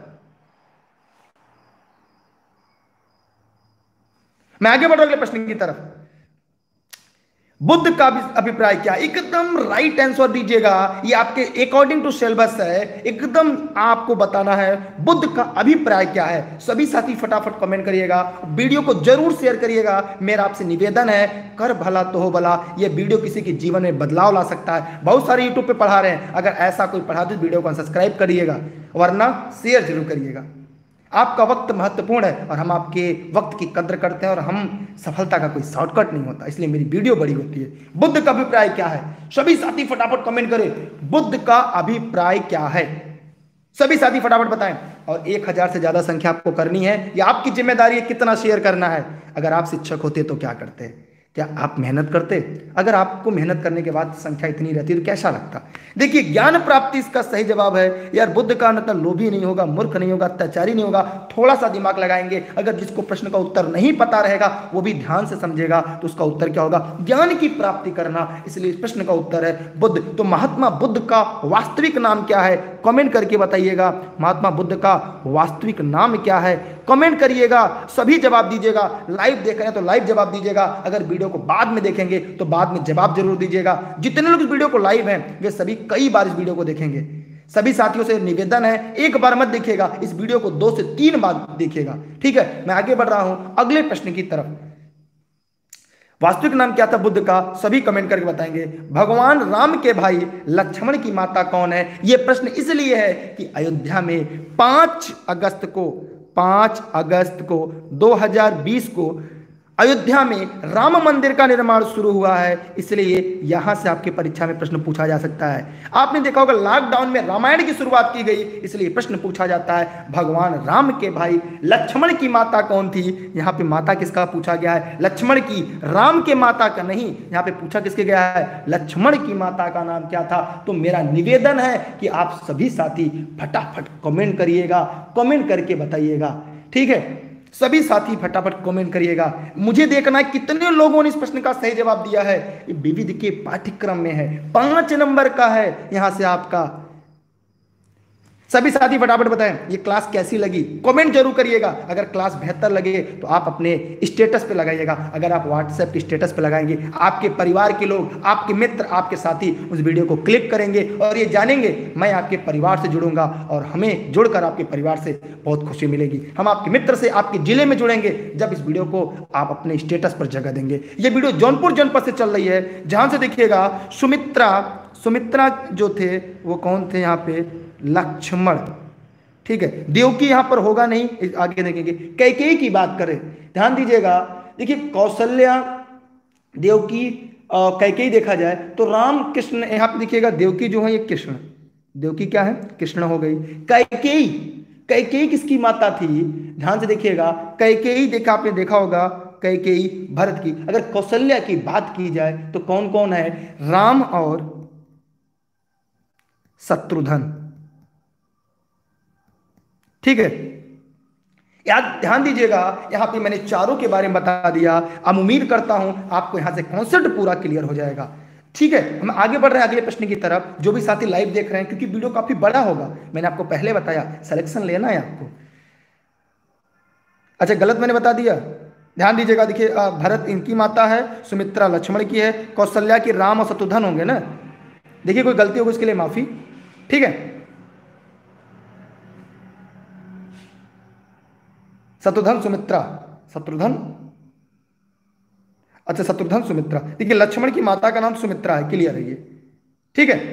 मैं आगे बढ़ रहा हूं अगले प्रश्न की तरफ। बुद्ध का अभिप्राय क्या? एकदम राइट आंसर दीजिएगा। ये आपके अकॉर्डिंग टू सिलेबस है, एकदम आपको बताना है बुद्ध का अभिप्राय क्या है। सभी साथी फटाफट कमेंट करिएगा, वीडियो को जरूर शेयर करिएगा। मेरा आपसे निवेदन है, कर भला तो हो भला। ये वीडियो किसी के जीवन में बदलाव ला सकता है। बहुत सारे यूट्यूब पे पढ़ा रहे हैं, अगर ऐसा कोई पढ़ा दे वीडियो को सब्सक्राइब करिएगा, वरना शेयर जरूर करिएगा। आपका वक्त महत्वपूर्ण है और हम आपके वक्त की कद्र करते हैं, और हम सफलता का कोई शॉर्टकट नहीं होता, इसलिए मेरी वीडियो बड़ी होती है। बुद्ध का अभिप्राय क्या है? सभी साथी फटाफट कमेंट करें, बुद्ध का अभिप्राय क्या है? सभी साथी फटाफट बताएं। और एक हजार से ज्यादा संख्या आपको करनी है, यह आपकी जिम्मेदारी है कितना शेयर करना है। अगर आप शिक्षक होते तो क्या करते? क्या आप मेहनत करते? अगर आपको मेहनत करने के बाद संख्या इतनी रहती तो कैसा लगता? देखिए, ज्ञान प्राप्ति इसका सही जवाब है। यार बुद्ध का मतलब लोभी नहीं होगा, मूर्ख नहीं होगा, अत्याचारी नहीं होगा। थोड़ा सा दिमाग लगाएंगे, अगर जिसको प्रश्न का उत्तर नहीं पता रहेगा वो भी ध्यान से समझेगा तो उसका उत्तर क्या होगा? ज्ञान की प्राप्ति करना। इसलिए इस प्रश्न का उत्तर है बुद्ध। तो महात्मा बुद्ध का वास्तविक नाम क्या है? कमेंट करके बताइएगा। महात्मा बुद्ध का वास्तविक नाम क्या है? कमेंट करिएगा, सभी जवाब दीजिएगा। लाइव देख रहे हैं तो लाइव जवाब दीजिएगा, अगर वीडियो को बाद में देखेंगे तो बाद में जवाब जरूर दीजिएगा। जितने लोग इस वीडियो को लाइव हैं वे सभी कई बार इस वीडियो को देखेंगे। सभी साथियों से निवेदन है, एक बार मत देखिएगा, इस वीडियो को दो से तीन बार देखिएगा, ठीक है। मैं आगे बढ़ रहा हूं अगले प्रश्न की तरफ। वास्तविक नाम क्या था बुद्ध का? सभी कमेंट करके बताएंगे। भगवान राम के भाई लक्ष्मण की माता कौन है? यह प्रश्न इसलिए है कि अयोध्या में पांच अगस्त को पांच अगस्त को दो हज़ार बीस को अयोध्या में राम मंदिर का निर्माण शुरू हुआ है, इसलिए यहां से आपकी परीक्षा में प्रश्न पूछा जा सकता है। आपने देखा होगा लॉकडाउन में रामायण की शुरुआत की गई, इसलिए प्रश्न पूछा जाता है भगवान राम के भाई लक्ष्मण की माता कौन थी? यहां पे माता किसका पूछा गया है? लक्ष्मण की, राम के माता का नहीं। यहां पे पूछा किसके गया है? लक्ष्मण की माता का नाम क्या था? तो मेरा निवेदन है कि आप सभी साथी फटाफट कमेंट करिएगा, कमेंट करके बताइएगा, ठीक है। सभी साथी फटाफट कमेंट करिएगा। मुझे देखना है कितने लोगों ने इस प्रश्न का सही जवाब दिया है। ये विविध के पाठ्यक्रम में है, पांच नंबर का है यहां से आपका। सभी साथी फटाफट बताएं ये क्लास कैसी लगी, कमेंट जरूर करिएगा। अगर क्लास बेहतर लगे तो आप अपने स्टेटस पे लगाइएगा। अगर आप व्हाट्सएप के स्टेटस पे लगाएंगे, आपके परिवार के लोग, आपके मित्र, आपके साथी उस वीडियो को क्लिक करेंगे और ये जानेंगे मैं आपके परिवार से जुड़ूंगा और हमें जुड़कर आपके परिवार से बहुत खुशी मिलेगी। हम आपके मित्र से आपके जिले में जुड़ेंगे जब इस वीडियो को आप अपने स्टेटस पर जगह देंगे। ये वीडियो जौनपुर जनपद से चल रही है, जहां से देखिएगा सुमित्रा सुमित्रा जो थे वो कौन थे? यहाँ पे लक्ष्मण, ठीक है। देवकी यहां पर होगा नहीं, आगे देखेंगे। कैकेयी की बात करें, ध्यान दीजिएगा। देखिए कौशल्या, देवकी, कैकेयी देखा जाए तो राम कृष्ण, यहां पे देखिएगा देवकी जो है ये कृष्ण, देवकी क्या है? कृष्ण हो गई। कैकेयी, कैकेयी किसकी माता थी? ध्यान से देखिएगा। कैकेयी देखा, आपने देखा होगा कैकेयी भरत की। अगर कौशल्या की बात की जाए तो कौन कौन है? राम और शत्रुघ्न, ठीक है। याद ध्यान दीजिएगा, यहां पे मैंने चारों के बारे में बता दिया। अब उम्मीद करता हूं आपको यहां से कॉन्सेप्ट पूरा क्लियर हो जाएगा, ठीक है। हम आगे बढ़ रहे हैं अगले प्रश्न की तरफ। जो भी साथी लाइव देख रहे हैं, क्योंकि वीडियो काफी बड़ा होगा, मैंने आपको पहले बताया सिलेक्शन लेना है आपको। अच्छा गलत मैंने बता दिया, ध्यान दीजिएगा। देखिए भरत इनकी माता है, सुमित्रा लक्ष्मण की है, कौशल्या की राम और शत्रुघ्न होंगे ना। देखिए कोई गलती होगी उसके लिए माफी, ठीक है। शत्रुघ्न सुमित्रा, शत्रुघ्न, अच्छा शत्रुघ्न सुमित्रा। देखिए लक्ष्मण की माता का नाम सुमित्रा है, क्लियर है ये, ठीक है।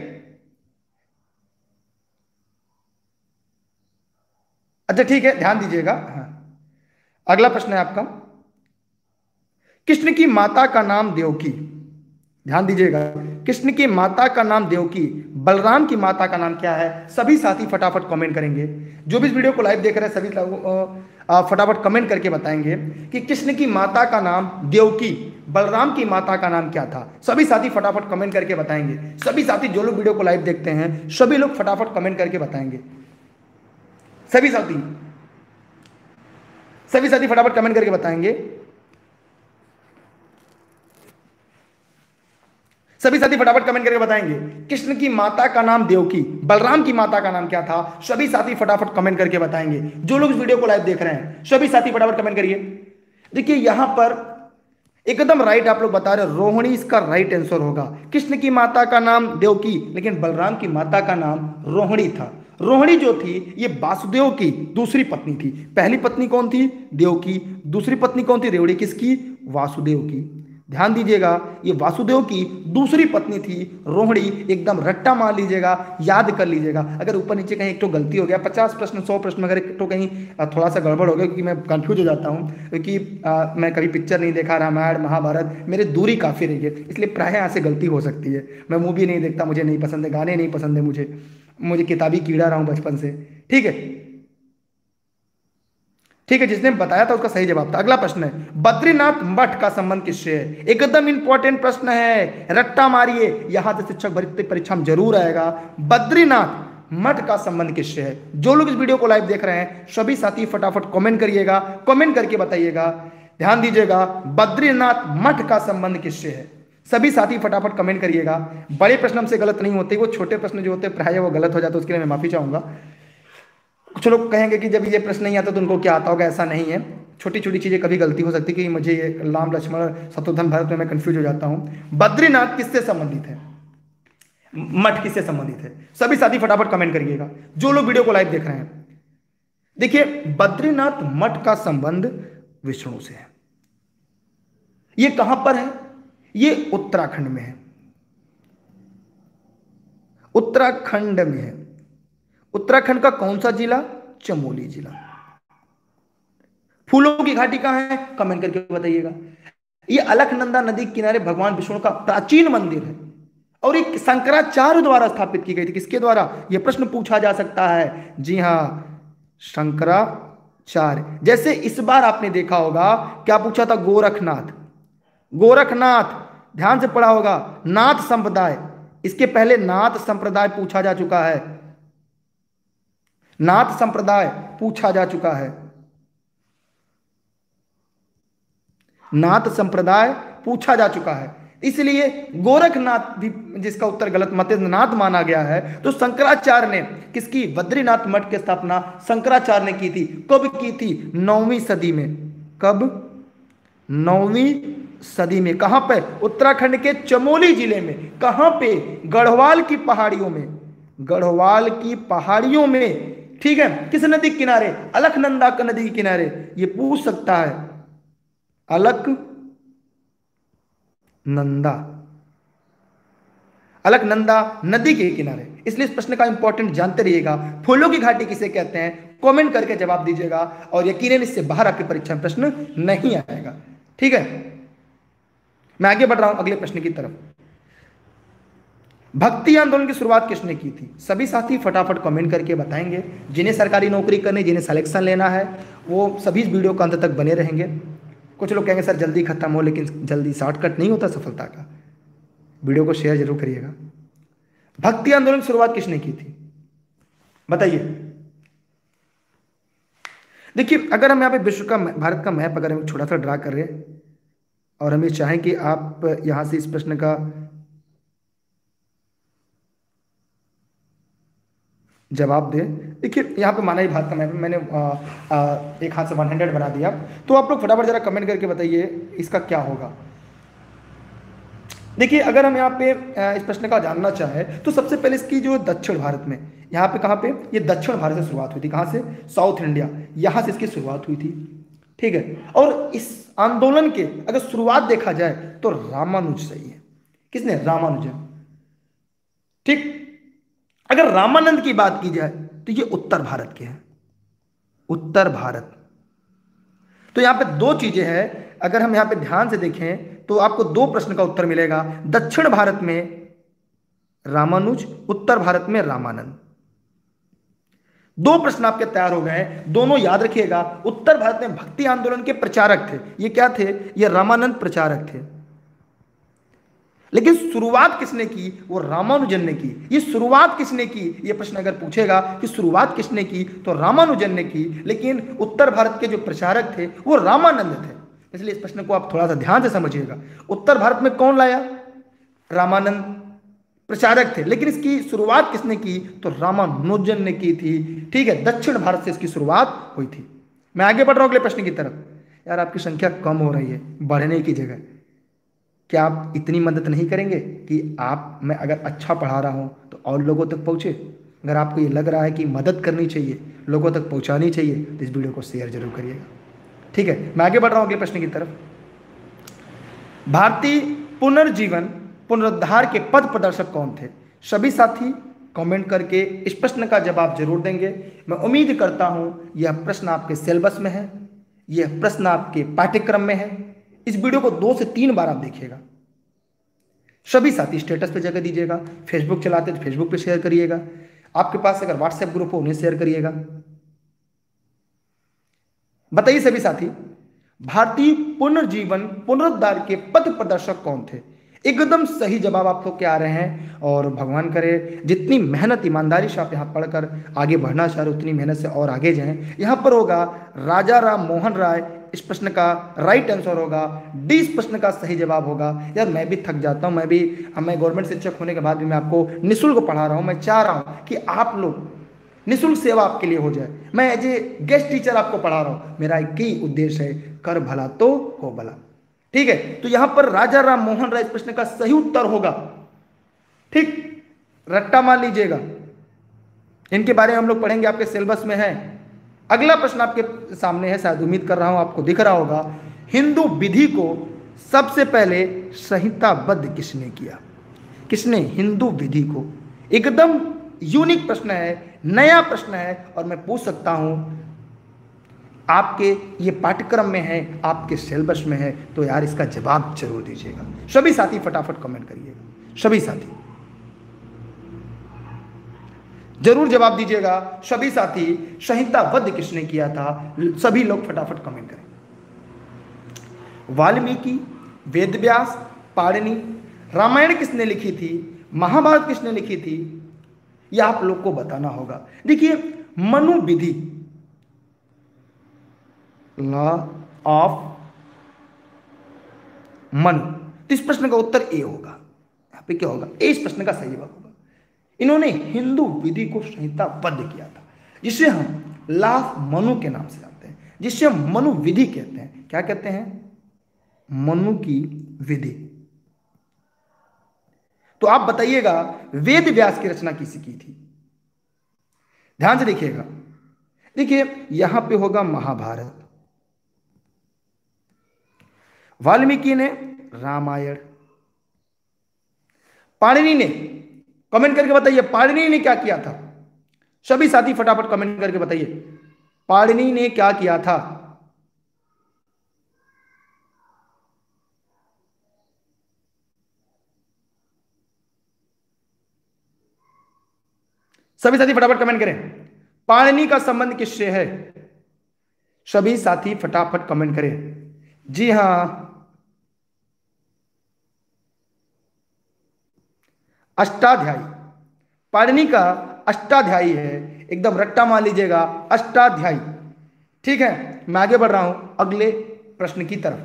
अच्छा ठीक है, ध्यान दीजिएगा। हाँ अगला प्रश्न है आपका, कृष्ण की माता का नाम देवकी, ध्यान दीजिएगा। कृष्ण की माता का नाम देवकी, बलराम की माता का नाम क्या है? सभी साथी फटाफट कमेंट करेंगे। जो भी इस वीडियो को लाइव देख रहे हैं सभी फटाफट कमेंट करके बताएंगे कि कृष्ण की माता का नाम देवकी, बलराम की माता का नाम क्या था? सभी साथी फटाफट कमेंट करके बताएंगे। सभी साथी जो लोग वीडियो को लाइव देखते हैं सभी लोग फटाफट कमेंट करके बताएंगे। सभी साथी सभी साथी फटाफट कमेंट करके बताएंगे। सभी साथी फटाफट कमेंट करके बताएंगे। कृष्ण की माता का नाम देवकी, बलराम की माता का नाम क्या था? सभी साथी फटाफट कमेंट करके बताएंगे। जो लोग इस वीडियो को लाइव देख रहे हैं सभी साथी फटाफट कमेंट करिए। देखिए यहां पर एकदम राइट आप लोग बता रहे हो, रोहिणी इसका राइट आंसर होगा। कृष्ण की माता का नाम देवकी, लेकिन बलराम की माता का नाम रोहिणी था। रोहिणी जो थी ये वासुदेव की दूसरी पत्नी थी। पहली पत्नी कौन थी? देवकी। दूसरी पत्नी कौन थी? रेवड़ी। किसकी? वासुदेव की। ध्यान दीजिएगा, ये वासुदेव की दूसरी पत्नी थी रोहिणी। एकदम रट्टा मार लीजिएगा, याद कर लीजिएगा। अगर ऊपर नीचे कहीं एक तो गलती हो गया, पचास प्रश्न सौ प्रश्न अगर एक तो कहीं थोड़ा सा गड़बड़ हो गया, क्योंकि मैं कंफ्यूज हो जाता हूँ, क्योंकि आ, मैं कभी पिक्चर नहीं देखा, रामायण महाभारत, मेरे दूरी काफ़ी रही है, इसलिए प्राय यहाँ से गलती हो सकती है। मैं मूवी नहीं देखता, मुझे नहीं पसंद है, गाने नहीं पसंद है मुझे मुझे किताबी कीड़ा रहा हूँ बचपन से, ठीक है ठीक है। जिसने बताया था उसका सही जवाब था। अगला प्रश्न है, बद्रीनाथ मठ का संबंध किससे है? एकदम इंपॉर्टेंट प्रश्न है, रट्टा मारिए, यहां से शिक्षक भर्ती परीक्षा में जरूर आएगा। बद्रीनाथ मठ का संबंध किससे है? जो लोग इस वीडियो को लाइव देख रहे हैं सभी साथी फटाफट कमेंट करिएगा, कमेंट करके बताइएगा। ध्यान दीजिएगा, बद्रीनाथ मठ का संबंध किससे है? सभी साथी फटाफट कमेंट करिएगा। बड़े प्रश्न हमसे गलत नहीं होते, वो छोटे प्रश्न जो होते हैं प्राय वो गलत हो जाते, उसके लिए मैं माफी चाहूंगा। कुछ लोग कहेंगे कि जब ये प्रश्न नहीं आता तो उनको क्या आता होगा, ऐसा नहीं है। छोटी छोटी चीजें कभी गलती हो सकती है कि मुझे ये राम लक्ष्मण शत्रुघ्न भरत में मैं कंफ्यूज हो जाता हूं। बद्रीनाथ किससे संबंधित है? मठ किससे संबंधित है? सभी साथी फटाफट कमेंट करिएगा, जो लोग वीडियो को लाइव देख रहे हैं। देखिए, बद्रीनाथ मठ का संबंध विष्णु से है। ये कहां पर है? ये उत्तराखंड में है, उत्तराखंड में है। उत्तराखंड का कौन सा जिला? चमोली जिला। फूलों की घाटी कहां है? कमेंट करके बताइएगा। ये अलकनंदा नदी के किनारे भगवान विष्णु का प्राचीन मंदिर है और एक शंकराचार्य द्वारा स्थापित की गई थी। किसके द्वारा? यह प्रश्न पूछा जा सकता है। जी हां, शंकराचार्य। जैसे इस बार आपने देखा होगा, क्या पूछा था? गोरखनाथ। गोरखनाथ ध्यान से पढ़ा होगा, नाथ संप्रदाय। इसके पहले नाथ संप्रदाय पूछा जा चुका है, नाथ संप्रदाय पूछा जा चुका है, नाथ संप्रदाय पूछा जा चुका है। इसलिए गोरखनाथ भी, जिसका उत्तर गलत मत नाथ माना गया है। तो शंकराचार्य ने किसकी? बद्रीनाथ मठ की स्थापना शंकराचार्य ने की थी। कब की थी? नौवीं सदी में। कब? नौवीं सदी में। कहां पे? उत्तराखंड के चमोली जिले में। कहां पे? गढ़वाल की पहाड़ियों में, गढ़वाल की पहाड़ियों में। ठीक है, किस नदी के किनारे? अलकनंदा का नदी के किनारे। ये पूछ सकता है, अलकनंदा, अलकनंदा नदी के किनारे। इसलिए इस प्रश्न का इंपॉर्टेंट जानते रहिएगा। फूलों की घाटी किसे कहते हैं? कमेंट करके जवाब दीजिएगा और यकीनन इससे बाहर आपकी परीक्षा में प्रश्न नहीं आएगा। ठीक है, मैं आगे बढ़ रहा हूं अगले प्रश्न की तरफ। भक्ति आंदोलन की शुरुआत किसने की थी? सभी साथी फटाफट कमेंट करके बताएंगे। जिन्हें सरकारी नौकरी करनी, जिन्हें सिलेक्शन लेना है, वो सभी इस वीडियो के अंत तक बने रहेंगे। कुछ लोग कहेंगे सर जल्दी खत्म हो, लेकिन जल्दी शॉर्टकट नहीं होता सफलता का। वीडियो को शेयर जरूर करिएगा। भक्ति आंदोलन की शुरुआत किसने की थी? बताइए। देखिए, अगर हम यहाँ पे विश्व का, भारत का मैप अगर हम छोटा सा ड्रा कर रहे हैं और हम ये चाहें कि आप यहां से इस प्रश्न का जवाब दें। देखिए, यहाँ पे माना ही भारत का मैप, मैंने आ, आ, एक हाथ से वन हंड्रेड बना दिया। तो आप लोग फटाफट जरा कमेंट करके बताइए इसका क्या होगा। देखिए, अगर हम यहाँ पे इस प्रश्न का जानना चाहें तो सबसे पहले इसकी जो दक्षिण भारत में, यहाँ पे कहाँ पे? ये दक्षिण भारत से शुरुआत हुई थी। कहाँ से? साउथ इंडिया, यहाँ से इसकी शुरुआत हुई थी। ठीक है, और इस आंदोलन के अगर शुरुआत देखा जाए तो रामानुज सही है। किसने? रामानुजन। ठीक, अगर रामानंद की बात की जाए तो ये उत्तर भारत के हैं, उत्तर भारत। तो यहां पे दो चीजें हैं, अगर हम यहां पे ध्यान से देखें तो आपको दो प्रश्न का उत्तर मिलेगा। दक्षिण भारत में रामानुज, उत्तर भारत में रामानंद। दो प्रश्न आपके तैयार हो गए, दोनों याद रखिएगा। उत्तर भारत में भक्ति आंदोलन के प्रचारक थे, ये क्या थे? ये रामानंद प्रचारक थे। लेकिन शुरुआत किसने की? वो रामानुजन ने की। ये शुरुआत किसने की? ये प्रश्न अगर पूछेगा कि शुरुआत किसने की, तो रामानुजन ने की। लेकिन उत्तर भारत के जो प्रचारक थे वो रामानंद थे। इसलिए इस प्रश्न को आप थोड़ा सा ध्यान से समझिएगा। उत्तर भारत में कौन लाया? रामानंद प्रचारक थे। लेकिन इसकी शुरुआत किसने की? तो रामानुजन ने की थी। ठीक है, दक्षिण भारत से इसकी शुरुआत हुई थी। मैं आगे बढ़ रहा हूं अगले प्रश्न की तरफ। यार आपकी संख्या कम हो रही है, बढ़ने की जगह। क्या आप इतनी मदद नहीं करेंगे कि आप, मैं अगर अच्छा पढ़ा रहा हूं तो और लोगों तक पहुंचे? अगर आपको ये लग रहा है कि मदद करनी चाहिए, लोगों तक पहुंचानी चाहिए, तो इस वीडियो को शेयर जरूर करिएगा। ठीक है, मैं आगे बढ़ रहा हूं अगले प्रश्न की तरफ। भारतीय पुनर्जीवन पुनरुद्धार के पथ प्रदर्शक कौन थे? सभी साथी कमेंट करके इस प्रश्न का जवाब जरूर देंगे। मैं उम्मीद करता हूं यह प्रश्न आपके सिलेबस में है, यह प्रश्न आपके पाठ्यक्रम में है। इस वीडियो को दो से तीन बार आप देखिएगा। सभी साथी स्टेटस पे जगह दीजिएगा, फेसबुक चलाते तो फेसबुक पे शेयर करिएगा, आपके पास अगर व्हाट्सएप ग्रुप हो उन्हें शेयर करिएगा। बताइए सभी साथी, भारतीय पुनर्जीवन पुनरुद्धार के पथ प्रदर्शक कौन थे? एकदम सही जवाब आपको क्या आ रहे हैं। और भगवान करे जितनी मेहनत ईमानदारी से आप यहाँ पढ़कर आगे बढ़ना चाह रहे उतनी मेहनत से और आगे जाएं। यहाँ पर होगा राजा राम मोहन राय। इस प्रश्न का राइट आंसर होगा डी। इस प्रश्न का सही जवाब होगा। यार मैं भी थक जाता हूँ, मैं भी मैं गवर्नमेंट शिक्षक होने के बाद भी मैं आपको निःशुल्क पढ़ा रहा हूँ। मैं चाह रहा हूँ कि आप लोग, निःशुल्क सेवा आपके लिए हो जाए। मैं एज ए गेस्ट टीचर आपको पढ़ा रहा हूँ। मेरा एक ही उद्देश्य है, कर भला तो हो भला। ठीक है, तो यहां पर राजा राम मोहन राय इस प्रश्न का सही उत्तर होगा। ठीक, रट्टा मान लीजिएगा, इनके बारे में हम लोग पढ़ेंगे, आपके सिलेबस में है। अगला प्रश्न आपके सामने है, शायद उम्मीद कर रहा हूं आपको दिख रहा होगा। हिंदू विधि को सबसे पहले संहिताबद्ध किसने किया? किसने हिंदू विधि को? एकदम यूनिक प्रश्न है, नया प्रश्न है, और मैं पूछ सकता हूं आपके ये पाठ्यक्रम में है, आपके सिलेबस में है, तो यार इसका जवाब जरूर दीजिएगा। सभी साथी फटाफट कमेंट करिएगा, सभी साथी जरूर जवाब दीजिएगा। सभी साथी संहिताबद्ध किसने किया था? सभी लोग फटाफट कमेंट करें। वाल्मीकि, वेदव्यास, पाणिनि। रामायण किसने लिखी थी? महाभारत किसने लिखी थी? यह आप लोग को बताना होगा। देखिए, मनु विधि, लॉ ऑफ मनु, तो इस प्रश्न का उत्तर ए होगा। यहां पे क्या होगा? ए इस प्रश्न का सही जवाब होगा। इन्होंने हिंदू विधि को संहिताबद्ध किया था, जिसे हम लॉ ऑफ मनु के नाम से जानते हैं, जिसे हम मनु विधि कहते हैं। क्या कहते हैं? मनु की विधि। तो आप बताइएगा, वेद व्यास की रचना किसी की थी? ध्यान से देखिएगा। देखिए, यहां पे होगा महाभारत, वाल्मीकि ने रामायण, पाणिनि ने, कमेंट करके बताइए पाणिनि ने क्या किया था? सभी साथी फटाफट कमेंट करके बताइए पाणिनि ने क्या किया था? सभी साथी फटाफट कमेंट करें, पाणिनि का संबंध किससे है? सभी साथी फटाफट कमेंट करें। जी हां, अष्टाध्यायी। पाणिनि का अष्टाध्यायी है, एकदम रट्टा मान लीजिएगा, अष्टाध्यायी। ठीक है, मैं आगे बढ़ रहा हूं अगले प्रश्न की तरफ।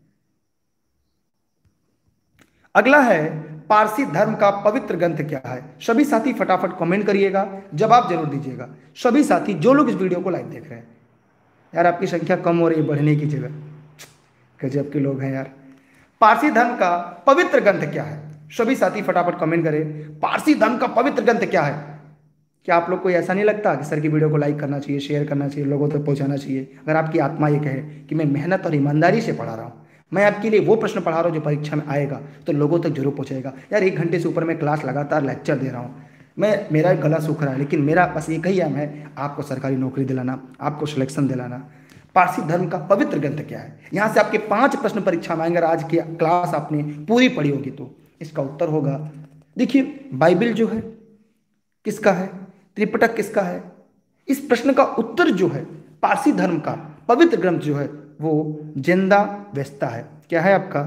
अगला है, पारसी धर्म का पवित्र ग्रंथ क्या है? सभी साथी फटाफट कमेंट करिएगा, जवाब जरूर दीजिएगा। सभी साथी जो लोग इस वीडियो को लाइव देख रहे हैं, यार आपकी संख्या कम हो रही है बढ़ने की जगह, गजब के लोग हैं यार। पारसी धर्म का पवित्र ग्रंथ क्या है? सभी साथी फटाफट कमेंट करें, पारसी धर्म का पवित्र ग्रंथ क्या है? क्या आप लोग को ऐसा नहीं लगता कि सर की वीडियो को लाइक करना चाहिए, शेयर करना चाहिए, लोगों तक पहुंचाना चाहिए? अगर आपकी आत्मा ये कहे कि मैं मेहनत और ईमानदारी से पढ़ा रहा हूँ, मैं आपके लिए वो प्रश्न पढ़ा रहा हूँ जो परीक्षा में आएगा, तो लोगों तक जरूर पहुंचेगा। यार एक घंटे से ऊपर मैं क्लास लगातार लेक्चर दे रहा हूँ, मैं मेरा गला सूख रहा है, लेकिन मेरा बस एक ही एम है, आपको सरकारी नौकरी दिलाना, आपको सिलेक्शन दिलाना। पारसी धर्म का पवित्र ग्रंथ क्या है? यहाँ से आपके पांच प्रश्न परीक्षा में आएंगे। आज की क्लास आपने पूरी पढ़ी होगी तो इसका उत्तर होगा, देखिए, बाइबल जो है किसका है? त्रिपिटक किसका है? इस प्रश्न का उत्तर जो है, पारसी धर्म का पवित्र ग्रंथ जो है वो ज़ेंदा-वेस्ता है। क्या है आपका?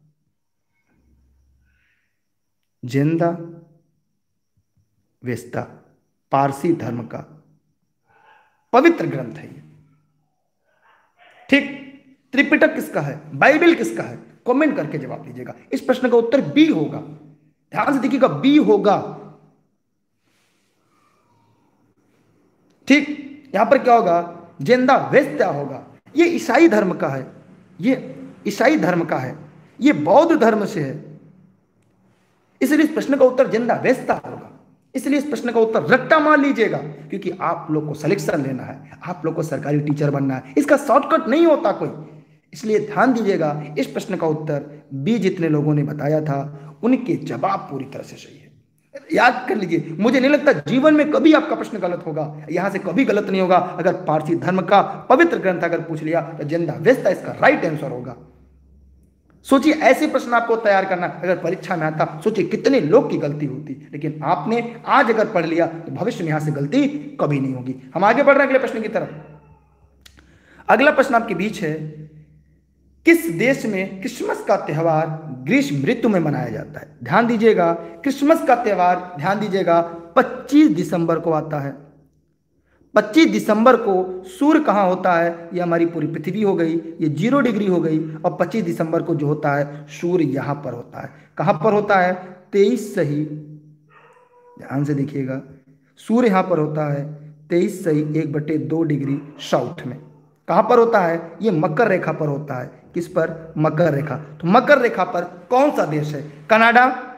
ज़ेंदा-वेस्ता पारसी धर्म का पवित्र ग्रंथ है ये। ठीक, त्रिपिटक किसका है? बाइबल किसका है? कमेंट करके जवाब दीजिएगा। इस प्रश्न का उत्तर बी होगा। ध्यान से देखिएगा, बी होगा। ठीक, यहां पर क्या होगा? ज़ेंदा-वेस्ता होगा। ये ईसाई धर्म का है, ये ईसाई धर्म का है, ये बौद्ध धर्म से है, इसलिए इस प्रश्न का उत्तर ज़ेंदा-वेस्ता होगा। इसलिए इस प्रश्न का उत्तर रट्टा मान लीजिएगा, क्योंकि आप लोग को सिलेक्शन लेना है, आप लोग को सरकारी टीचर बनना है, इसका शॉर्टकट नहीं होता कोई। इसलिए ध्यान दीजिएगा, इस प्रश्न का उत्तर बी जितने लोगों ने बताया था उनके जवाब पूरी तरह से सही है। याद कर लीजिए, मुझे नहीं लगता जीवन में कभी आपका प्रश्न गलत होगा, यहां से कभी गलत नहीं होगा। अगर पारसी धर्म का पवित्र ग्रंथ अगर पूछ लिया तो ज़ेंदा-वेस्ता इसका राइट आंसर होगा। सोचिए, ऐसे प्रश्न आपको तैयार करना अगर परीक्षा में आता, सोचिए कितने लोग की गलती होती, लेकिन आपने आज अगर पढ़ लिया तो भविष्य में यहां से गलती कभी नहीं होगी। हम आगे बढ़ रहे हैं अगले प्रश्न की तरफ। अगला प्रश्न आपके बीच है, किस देश में क्रिसमस का त्यौहार ग्रीष्म ऋतु में मनाया जाता है? ध्यान दीजिएगा, क्रिसमस का त्यौहार, ध्यान दीजिएगा, पच्चीस दिसंबर को आता है। पच्चीस दिसंबर को सूर्य कहाँ होता है? ये हमारी पूरी पृथ्वी हो गई, ये जीरो डिग्री हो गई, और पच्चीस दिसंबर को जो होता है सूर्य यहाँ पर होता है। कहाँ पर होता है? तेईस सही, ध्यान से देखिएगा, सूर्य यहाँ पर होता है तेईस सही एक बटे दो डिग्री साउथ में। कहाँ पर होता है? ये मकर रेखा पर होता है। किस पर? मकर रेखा। तो मकर रेखा पर कौन सा देश है? कनाडा,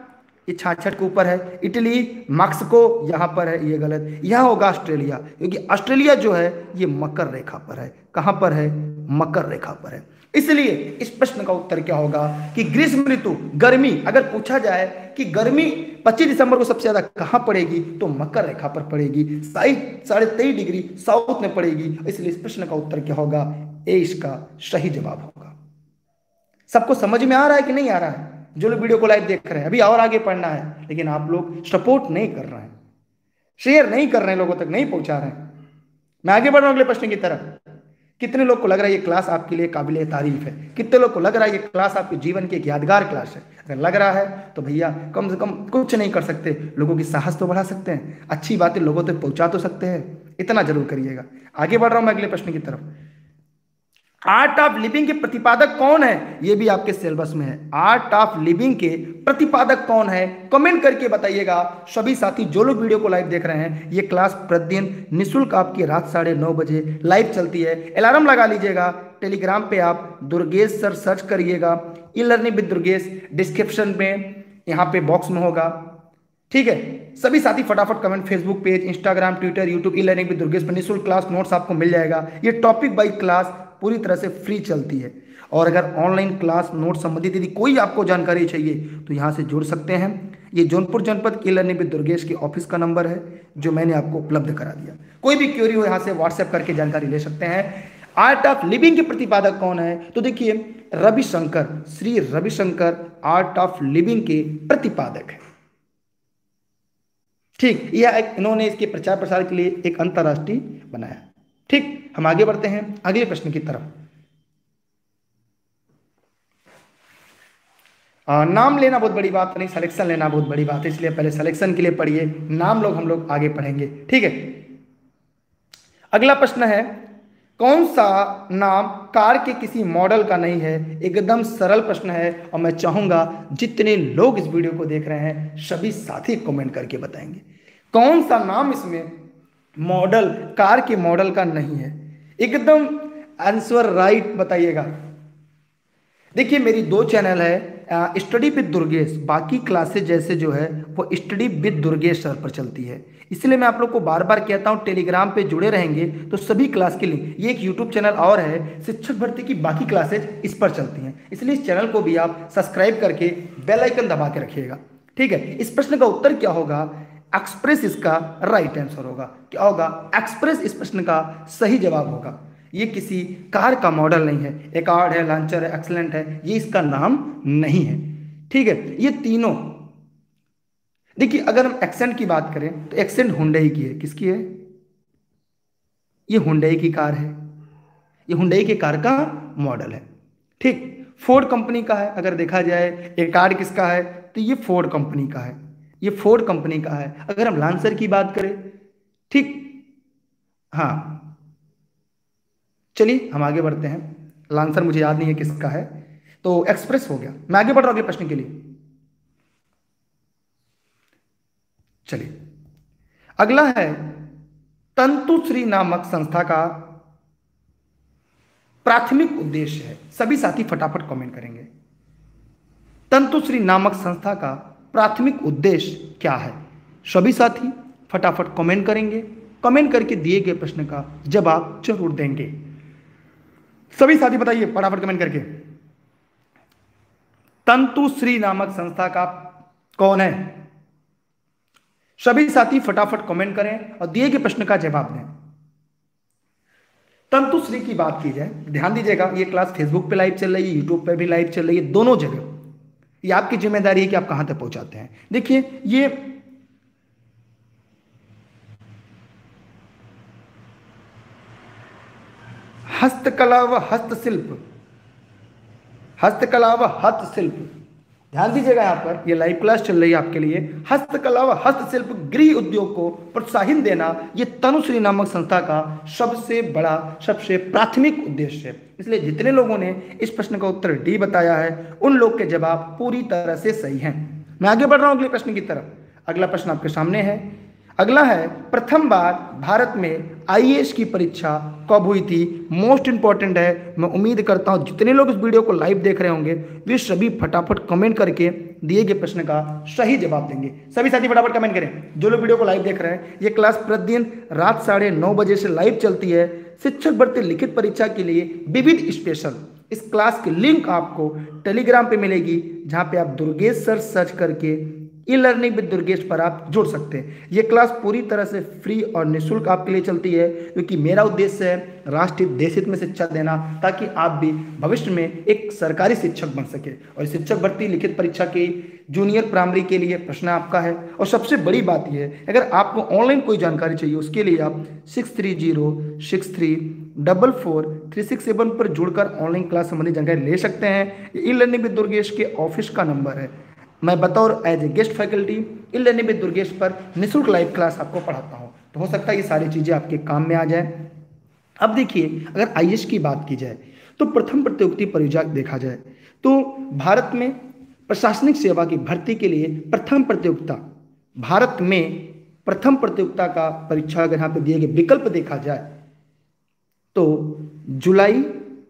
ये छाछठ के ऊपर है। इटली, मैक्सिको यहाँ पर है, ये गलत। यहाँ होगा ऑस्ट्रेलिया, क्योंकि ऑस्ट्रेलिया जो है ये मकर रेखा पर है। कहाँ पर है? मकर रेखा पर है। इसलिए इस प्रश्न का उत्तर क्या होगा कि ग्रीष्म ऋतु, गर्मी, अगर पूछा जाए कि गर्मी पच्चीस दिसंबर को सबसे ज्यादा कहां पड़ेगी, तो मकर रेखा पर पड़ेगी, साढ़े तेईस डिग्री साउथ में पड़ेगी। इसलिए इस प्रश्न का उत्तर क्या होगा? ए इसका सही जवाब होगा। सबको समझ में आ रहा है कि नहीं आ रहा है? जो लोग वीडियो को लाइव देख रहे हैं, अभी और आगे पढ़ना है, लेकिन आप लोग सपोर्ट नहीं कर रहे हैं, शेयर नहीं कर रहे हैं, लोगों तक नहीं पहुंचा रहे हैं। मैं आगे बढ़ रहा हूं अगले प्रश्न की तरफ। कितने लोग को लग रहा है ये क्लास आपके लिए काबिल तारीफ है? कितने लोग को लग रहा है ये क्लास आपके जीवन की एक यादगार क्लास है? अगर लग रहा है तो भैया कम से कम कुछ नहीं कर सकते, लोगों की साहस तो बढ़ा सकते हैं, अच्छी बातें लोगों तक पहुंचा तो सकते हैं, इतना जरूर करिएगा। आगे बढ़ रहा हूं मैं अगले प्रश्न की तरफ। आर्ट ऑफ लिविंग के प्रतिपादक कौन है? ये भी आपके सिलेबस में है। आर्ट ऑफ लिविंग के प्रतिपादक कौन है? कमेंट करके बताइएगा सभी साथी जो लोग वीडियो को लाइव देख रहे हैं। ये क्लास प्रतिदिन निःशुल्क आपकी रात साढ़े नौ बजे लाइव चलती है। अलार्म लगा लीजिएगा। टेलीग्राम पे आप दुर्गेश सर सर्च करिएगा, e learning with Durgesh, description में यहाँ पे बॉक्स में होगा। ठीक है, सभी साथी फटाफट comment. Facebook page, Instagram, Twitter, YouTube, e learning with Durgesh पर निःशुल्क क्लास नोट्स आपको मिल जाएगा। ये टॉपिक बाई क्लास पूरी तरह से फ्री चलती है। और अगर ऑनलाइन क्लास नोट संबंधित यदि कोई आपको जानकारी चाहिए तो यहाँ से जुड़ सकते हैं। ये जौनपुर जनपद ई लर्निंग विद दुर्गेश के ऑफिस का नंबर है जो मैंने आपको उपलब्ध करा दिया। कोई भी क्वेरी हो यहाँ से व्हाट्सएप करके जानकारी ले सकते हैं। आर्ट ऑफ लिविंग के प्रतिपादक कौन है? तो देखिए Ravishankar, Shri Ravishankar art of living के प्रतिपादक है। ठीक, यह एक इन्होंने इसके प्रचार प्रसार के लिए एक अंतरराष्ट्रीय बनाया। ठीक, हम आगे बढ़ते हैं अगले प्रश्न की तरफ। आ, नाम लेना बहुत बड़ी बात नहीं, सिलेक्शन लेना बहुत बड़ी बात है, इसलिए पहले सिलेक्शन के लिए पढ़िए, नाम लोग हम लोग आगे पढ़ेंगे। ठीक है, अगला प्रश्न है कौन सा नाम कार के किसी मॉडल का नहीं है? एकदम सरल प्रश्न है और मैं चाहूंगा जितने लोग इस वीडियो को देख रहे हैं सभी साथी कमेंट करके बताएंगे कौन सा नाम इसमें मॉडल, कार के मॉडल का नहीं है। एकदम आंसर राइट बताइएगा। देखिए मेरी दो चैनल है, स्टडी विद दुर्गेश, बाकी क्लासेज जैसे जो है वो स्टडी विद दुर्गेश सर पर चलती है। इसलिए मैं आप लोग को बार बार कहता हूं टेलीग्राम पे जुड़े रहेंगे तो सभी क्लास के लिंक, ये एक यूट्यूब चैनल और है शिक्षक भर्ती की, बाकी क्लासेज इस पर चलती हैं। इसलिए इस चैनल को भी आप सब्सक्राइब करके बेल आइकन दबा के रखिएगा। ठीक है, इस प्रश्न का उत्तर क्या होगा? एक्सप्रेस इसका राइट आंसर होगा। क्या होगा? एक्सप्रेस इस प्रश्न का सही जवाब होगा। ये किसी कार का मॉडल नहीं है, एकार्ड है, लॉन्चर है, एक्सीलेंट है, ये इसका नाम नहीं है। ठीक है, ये तीनों देखिए अगर हम एक्सेंट की बात करें तो एक्सेंट हुंडई की है। किसकी है? ये हुंडई की कार है, ये हुंडई की कार का मॉडल है। ठीक, फोर्ड कंपनी का है। अगर देखा जाए एकार्ड किसका है तो ये फोर्ड कंपनी का है, ये फोर्ड कंपनी का है। अगर हम लॉन्चर की बात करें, ठीक, हाँ चलिए हम आगे बढ़ते हैं। लॉन्चर मुझे याद नहीं है किसका है, तो एक्सप्रेस हो गया। मैं आगे बढ़ रहा हूं अगले प्रश्न के लिए। चलिए अगला है तंतुश्री नामक संस्था का प्राथमिक उद्देश्य है। सभी साथी फटाफट कमेंट करेंगे तंतुश्री नामक संस्था का प्राथमिक उद्देश्य क्या है? सभी साथी फटाफट कमेंट करेंगे, कमेंट करके दिए गए प्रश्न का जवाब जरूर देंगे। सभी साथी बताइए फटाफट कमेंट करके तंतुश्री नामक संस्था का कौन है? सभी साथी फटाफट कमेंट करें और दिए गए प्रश्न का जवाब दें। तंतुश्री की बात की जाए, ध्यान दीजिएगा ये क्लास फेसबुक पे लाइव चल रही है, यूट्यूब पे भी लाइव चल रही है, दोनों जगह। ये आपकी जिम्मेदारी है कि आप कहां तक पहुंचाते हैं। देखिए ये हस्तकला व हस्तशिल्प, हस्तकला व हस्तशिल्प, ध्यान दीजिएगा यहां पर ये लाइव क्लास चल रही है आपके लिए। हस्तकला व हस्तशिल्प गृह उद्योग को प्रोत्साहन देना ये तनुश्री नामक संस्था का सबसे बड़ा, सबसे प्राथमिक उद्देश्य है। इसलिए जितने लोगों ने इस प्रश्न का उत्तर डी बताया है उन लोग के जवाब पूरी तरह से सही हैं। मैं आगे बढ़ रहा हूं अगले प्रश्न की तरफ। अगला प्रश्न आपके सामने है, अगला है, प्रथम बार भारत में आईएएस की परीक्षा कब हुई थी? मोस्ट इंपॉर्टेंट है। मैं उम्मीद करता हूं जितने लोग इस वीडियो को लाइव देख रहे होंगे वे सभी फटाफट कमेंट करके दिए गए प्रश्न का सही जवाब देंगे। सभी साथी फटाफट कमेंट करें जो लोग वीडियो को लाइव देख रहे हैं। ये क्लास प्रतिदिन रात साढ़े नौ बजे से लाइव चलती है शिक्षक भर्ती लिखित परीक्षा के लिए विविध स्पेशल। इस क्लास की लिंक आपको टेलीग्राम पे मिलेगी, जहां पे आप दुर्गेश सर सर्च करके ई लर्निंग विद दुर्गेश पर आप जुड़ सकते हैं। ये क्लास पूरी तरह से फ्री और निःशुल्क आपके लिए चलती है, क्योंकि मेरा उद्देश्य है राष्ट्र हित देश हित में शिक्षा देना, ताकि आप भी भविष्य में एक सरकारी शिक्षक बन सके। और शिक्षक भर्ती लिखित परीक्षा की जूनियर प्राइमरी के लिए प्रश्न आपका है। और सबसे बड़ी बात यह है, अगर आपको ऑनलाइन कोई जानकारी चाहिए उसके लिए आप six three zero six three double four three six seven पर जुड़कर ऑनलाइन क्लास संबंधी जानकारी ले सकते हैं। ई लर्निंग विद दुर्गेश के ऑफिस का नंबर है। मैं बतौर as a guest faculty e learning with Durgesh पर निःशुल्क लाइव क्लास आपको पढ़ाता हूँ, तो हो सकता है ये सारी चीज़ें आपके काम में आ जाए। अब देखिए, अगर आईएएस की बात की जाए तो प्रथम प्रतियोगिता परीक्षा देखा जाए तो भारत में प्रशासनिक सेवा की भर्ती के लिए प्रथम प्रतियोगिता, भारत में प्रथम प्रतियोगिता का परीक्षा अगर यहाँ पे दिए गए विकल्प देखा जाए तो जुलाई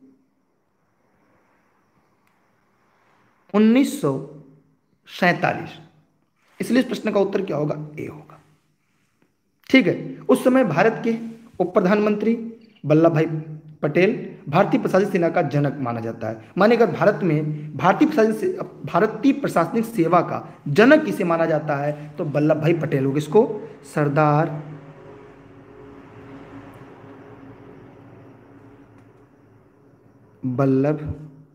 उन्नीस सौ सैतालीस, इसलिए इस प्रश्न का उत्तर क्या होगा? ए होगा। ठीक है। उस समय भारत के उप प्रधानमंत्री वल्लभ भाई पटेल भारतीय प्रशासनिक सेना का जनक माना जाता है। माने अगर भारत में भारतीय प्रशासनिक भारतीय प्रशासनिक सेवा का जनक किसे माना जाता है तो वल्लभ भाई पटेल होगा। इसको सरदार वल्लभ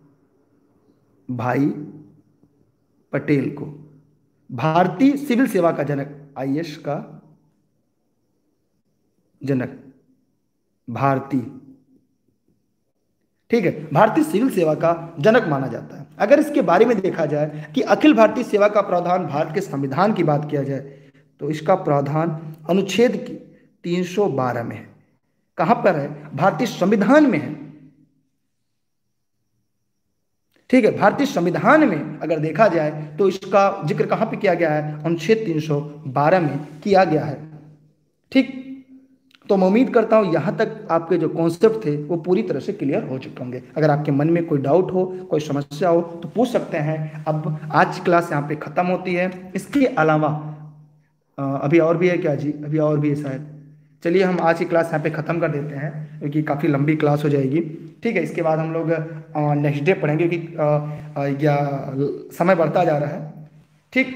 भाई पटेल को भारतीय सिविल सेवा का जनक, आईएएस का जनक भारतीय, ठीक है, भारतीय सिविल सेवा का जनक माना जाता है। अगर इसके बारे में देखा जाए कि अखिल भारतीय सेवा का प्रावधान भारत के संविधान की बात किया जाए तो इसका प्रावधान अनुच्छेद की तीन सौ बारह में है। कहां पर है? भारतीय संविधान में है। ठीक है, भारतीय संविधान में अगर देखा जाए तो इसका जिक्र कहां पे किया गया है? अनुच्छेद तीन सौ बारह में किया गया है। ठीक, तो मैं उम्मीद करता हूं यहां तक आपके जो कॉन्सेप्ट थे वो पूरी तरह से क्लियर हो चुके होंगे। अगर आपके मन में कोई डाउट हो, कोई समस्या हो तो पूछ सकते हैं। अब आज की क्लास यहाँ पे खत्म होती है। इसके अलावा अभी और भी है क्या जी? अभी और भी है शायद। चलिए हम आज की क्लास यहाँ पे ख़त्म कर देते हैं, क्योंकि काफ़ी लंबी क्लास हो जाएगी। ठीक है, इसके बाद हम लोग नेक्स्ट डे पढ़ेंगे, क्योंकि या समय बढ़ता जा रहा है। ठीक,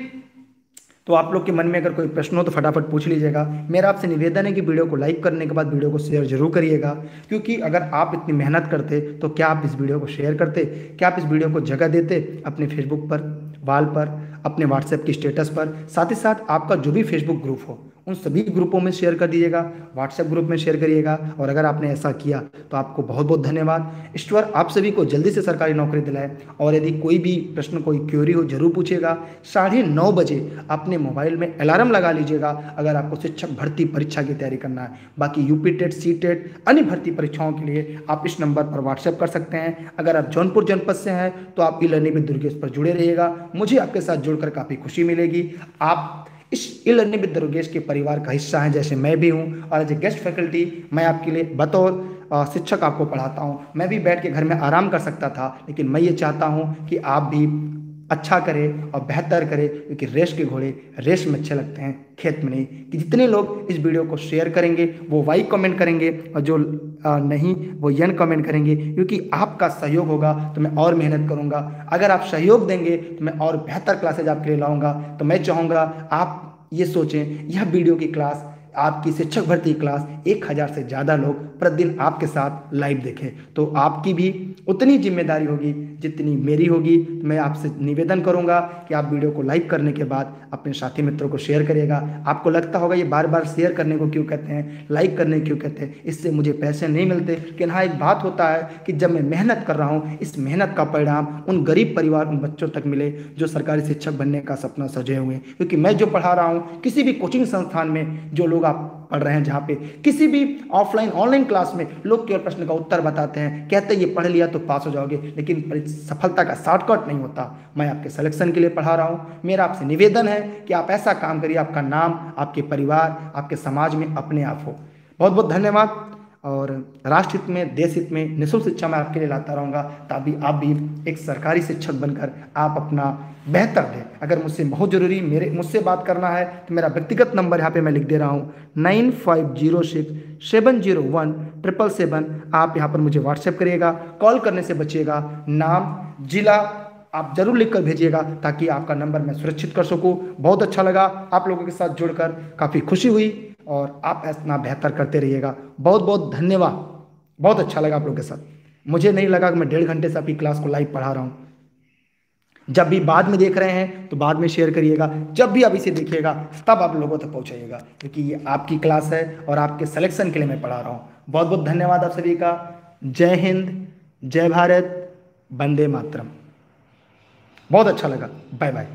तो आप लोग के मन में अगर कोई प्रश्न हो तो फटाफट पूछ लीजिएगा। मेरा आपसे निवेदन है कि वीडियो को लाइक करने के बाद वीडियो को शेयर जरूर करिएगा, क्योंकि अगर आप इतनी मेहनत करते तो क्या आप इस वीडियो को शेयर करते, क्या आप इस वीडियो को जगह देते अपने फेसबुक पर, वाल पर, अपने व्हाट्सएप की स्टेटस पर। साथ ही साथ आपका जो भी फेसबुक ग्रुप हो उन सभी ग्रुपों में शेयर कर दीजिएगा, व्हाट्सएप ग्रुप में शेयर करिएगा। और अगर आपने ऐसा किया तो आपको बहुत बहुत धन्यवाद। ईश्वर आप सभी को जल्दी से सरकारी नौकरी दिलाए। और यदि कोई भी प्रश्न, कोई क्वेरी हो जरूर पूछिएगा। साढ़े नौ बजे अपने मोबाइल में अलार्म लगा लीजिएगा अगर आपको शिक्षक भर्ती परीक्षा की तैयारी करना है। बाकी यूपी टेट, सी टेट, अन्य भर्ती परीक्षाओं के लिए आप इस नंबर पर व्हाट्सएप कर सकते हैं। अगर आप जौनपुर जनपद से हैं तो आप ई लर्निंग विद दुर्गेश पर जुड़े रहिएगा। मुझे आपके साथ जुड़कर काफ़ी खुशी मिलेगी। आप इस ई लर्निंग विद दुर्गेश के परिवार का हिस्सा हैं, जैसे मैं भी हूं। और एज ए गेस्ट फैकल्टी मैं आपके लिए बतौर शिक्षक आपको पढ़ाता हूं। मैं भी बैठ के घर में आराम कर सकता था, लेकिन मैं ये चाहता हूं कि आप भी अच्छा करें और बेहतर करें, क्योंकि रेस के घोड़े रेस में अच्छे लगते हैं, खेत में नहीं। कि जितने लोग इस वीडियो को शेयर करेंगे वो वाई कमेंट करेंगे, और जो नहीं वो यन कमेंट करेंगे, क्योंकि आपका सहयोग होगा तो मैं और मेहनत करूंगा। अगर आप सहयोग देंगे तो मैं और बेहतर क्लासेज आपके लिए लाऊंगा। तो मैं चाहूँगा आप ये सोचें, यह वीडियो की क्लास, आपकी शिक्षक भर्ती क्लास एक हज़ार से ज़्यादा लोग प्रतिदिन आपके साथ लाइव देखें, तो आपकी भी उतनी जिम्मेदारी होगी जितनी मेरी होगी। तो मैं आपसे निवेदन करूंगा कि आप वीडियो को लाइक करने के बाद अपने साथी मित्रों को शेयर करिएगा। आपको लगता होगा ये बार बार शेयर करने को क्यों कहते हैं, लाइक करने क्यों कहते हैं, इससे मुझे पैसे नहीं मिलते। लेकिन हाँ, एक बात होता है कि जब मैं मेहनत कर रहा हूँ, इस मेहनत का परिणाम उन गरीब परिवार, उन बच्चों तक मिले जो सरकारी शिक्षक बनने का सपना सजे हुए। क्योंकि मैं जो पढ़ा रहा हूँ, किसी भी कोचिंग संस्थान में जो लोग आप पढ़ रहे हैं, जहाँ पे किसी भी ऑफलाइन ऑनलाइन क्लास में लोग केवल प्रश्न का उत्तर बताते हैं, कहते हैं ये पढ़ लिया तो पास हो जाओगे, लेकिन सफलता का शॉर्टकट नहीं होता। मैं आपके सिलेक्शन के लिए पढ़ा रहा हूँ। मेरा आपसे निवेदन है कि आप ऐसा काम करिए, आपका नाम आपके परिवार आपके समाज में अपने आप हो। बहुत बहुत धन्यवाद। और राष्ट्र हित में, देश हित में निःशुल्क शिक्षा मैं आपके लिए लाता रहूँगा, ताकि आप भी एक सरकारी शिक्षक बनकर आप अपना बेहतर दें। अगर मुझसे बहुत ज़रूरी मेरे मुझसे बात करना है तो मेरा व्यक्तिगत नंबर यहाँ पे मैं लिख दे रहा हूँ, nine five zero six seven zero one triple seven. आप यहाँ पर मुझे व्हाट्सएप करिएगा, कॉल करने से बचिएगा। नाम, जिला आप जरूर लिख कर भेजिएगा, ताकि आपका नंबर मैं सुरक्षित कर सकूँ। बहुत अच्छा लगा आप लोगों के साथ जुड़कर, काफ़ी खुशी हुई, और आप इतना बेहतर करते रहिएगा। बहुत बहुत धन्यवाद। बहुत अच्छा लगा आप लोगों के साथ। मुझे नहीं लगा कि मैं डेढ़ घंटे से आपकी क्लास को लाइव पढ़ा रहा हूँ। जब भी बाद में देख रहे हैं तो बाद में शेयर करिएगा, जब भी आप इसे देखिएगा तब आप लोगों तक पहुँचाइएगा, क्योंकि ये आपकी क्लास है और आपके सिलेक्शन के लिए मैं पढ़ा रहा हूँ। बहुत बहुत धन्यवाद आप सभी का। जय हिंद, जय भारत, वंदे मातरम। बहुत अच्छा लगा। Bye bye.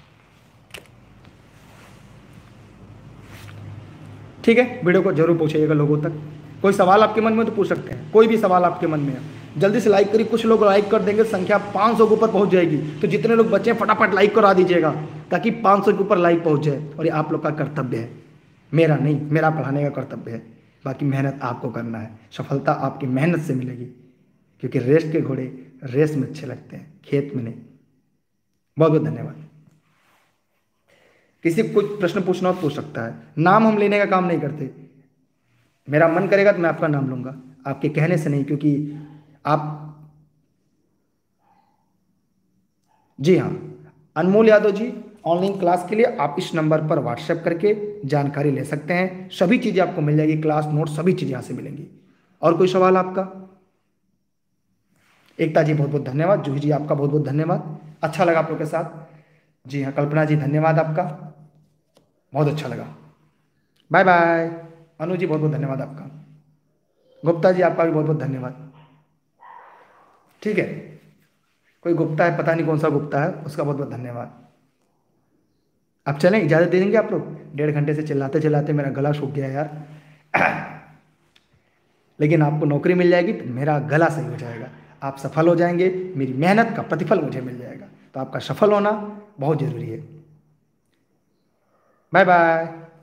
ठीक है, वीडियो को जरूर पहुंचाइएगा लोगों तक। कोई सवाल आपके मन में तो पूछ सकते हैं, कोई भी सवाल आपके मन में है। जल्दी से लाइक करिए, कुछ लोग लाइक कर देंगे, संख्या पाँच सौ के ऊपर पहुंच जाएगी। तो जितने लोग बचे हैं फटाफट लाइक करा दीजिएगा, ताकि पाँच सौ के ऊपर लाइक पहुंच जाए। और ये आप लोग का कर्तव्य है, मेरा नहीं, मेरा पढ़ाने का कर्तव्य है। बाकी मेहनत आपको करना है, सफलता आपकी मेहनत से मिलेगी, क्योंकि रेस के घोड़े रेस में अच्छे लगते हैं, खेत में नहीं। बहुत बहुत धन्यवाद। किसी को कुछ प्रश्न पूछना हो पूछ सकता है। नाम हम लेने का काम नहीं करते, मेरा मन करेगा तो मैं आपका नाम लूंगा, आपके कहने से नहीं, क्योंकि आप, जी हाँ, अनमोल यादव जी, ऑनलाइन क्लास के लिए आप इस नंबर पर व्हाट्सएप करके जानकारी ले सकते हैं। सभी चीज़ें आपको मिल जाएगी, क्लास नोट सभी चीज़ें यहाँ से मिलेंगी। और कोई सवाल आपका? एकता जी बहुत बहुत धन्यवाद। जूही जी आपका बहुत बहुत धन्यवाद, अच्छा लगा आप लोग के साथ। जी हाँ, कल्पना जी धन्यवाद आपका, बहुत अच्छा लगा। Bye bye. अनु जी बहुत बहुत धन्यवाद आपका। गुप्ता जी आपका भी बहुत बहुत धन्यवाद। ठीक है, कोई गुप्ता है, पता नहीं कौन सा गुप्ता है, उसका बहुत बहुत धन्यवाद। अब चलें, इजाज़त दे देंगे आप लोग? डेढ़ घंटे से चिल्लाते चिल्लाते मेरा गला सूख गया यार। लेकिन आपको नौकरी मिल जाएगी तो मेरा गला सही हो जाएगा, आप सफल हो जाएंगे, मेरी मेहनत का प्रतिफल मुझे मिल जाएगा। तो आपका सफल होना बहुत ज़रूरी है। Bye bye.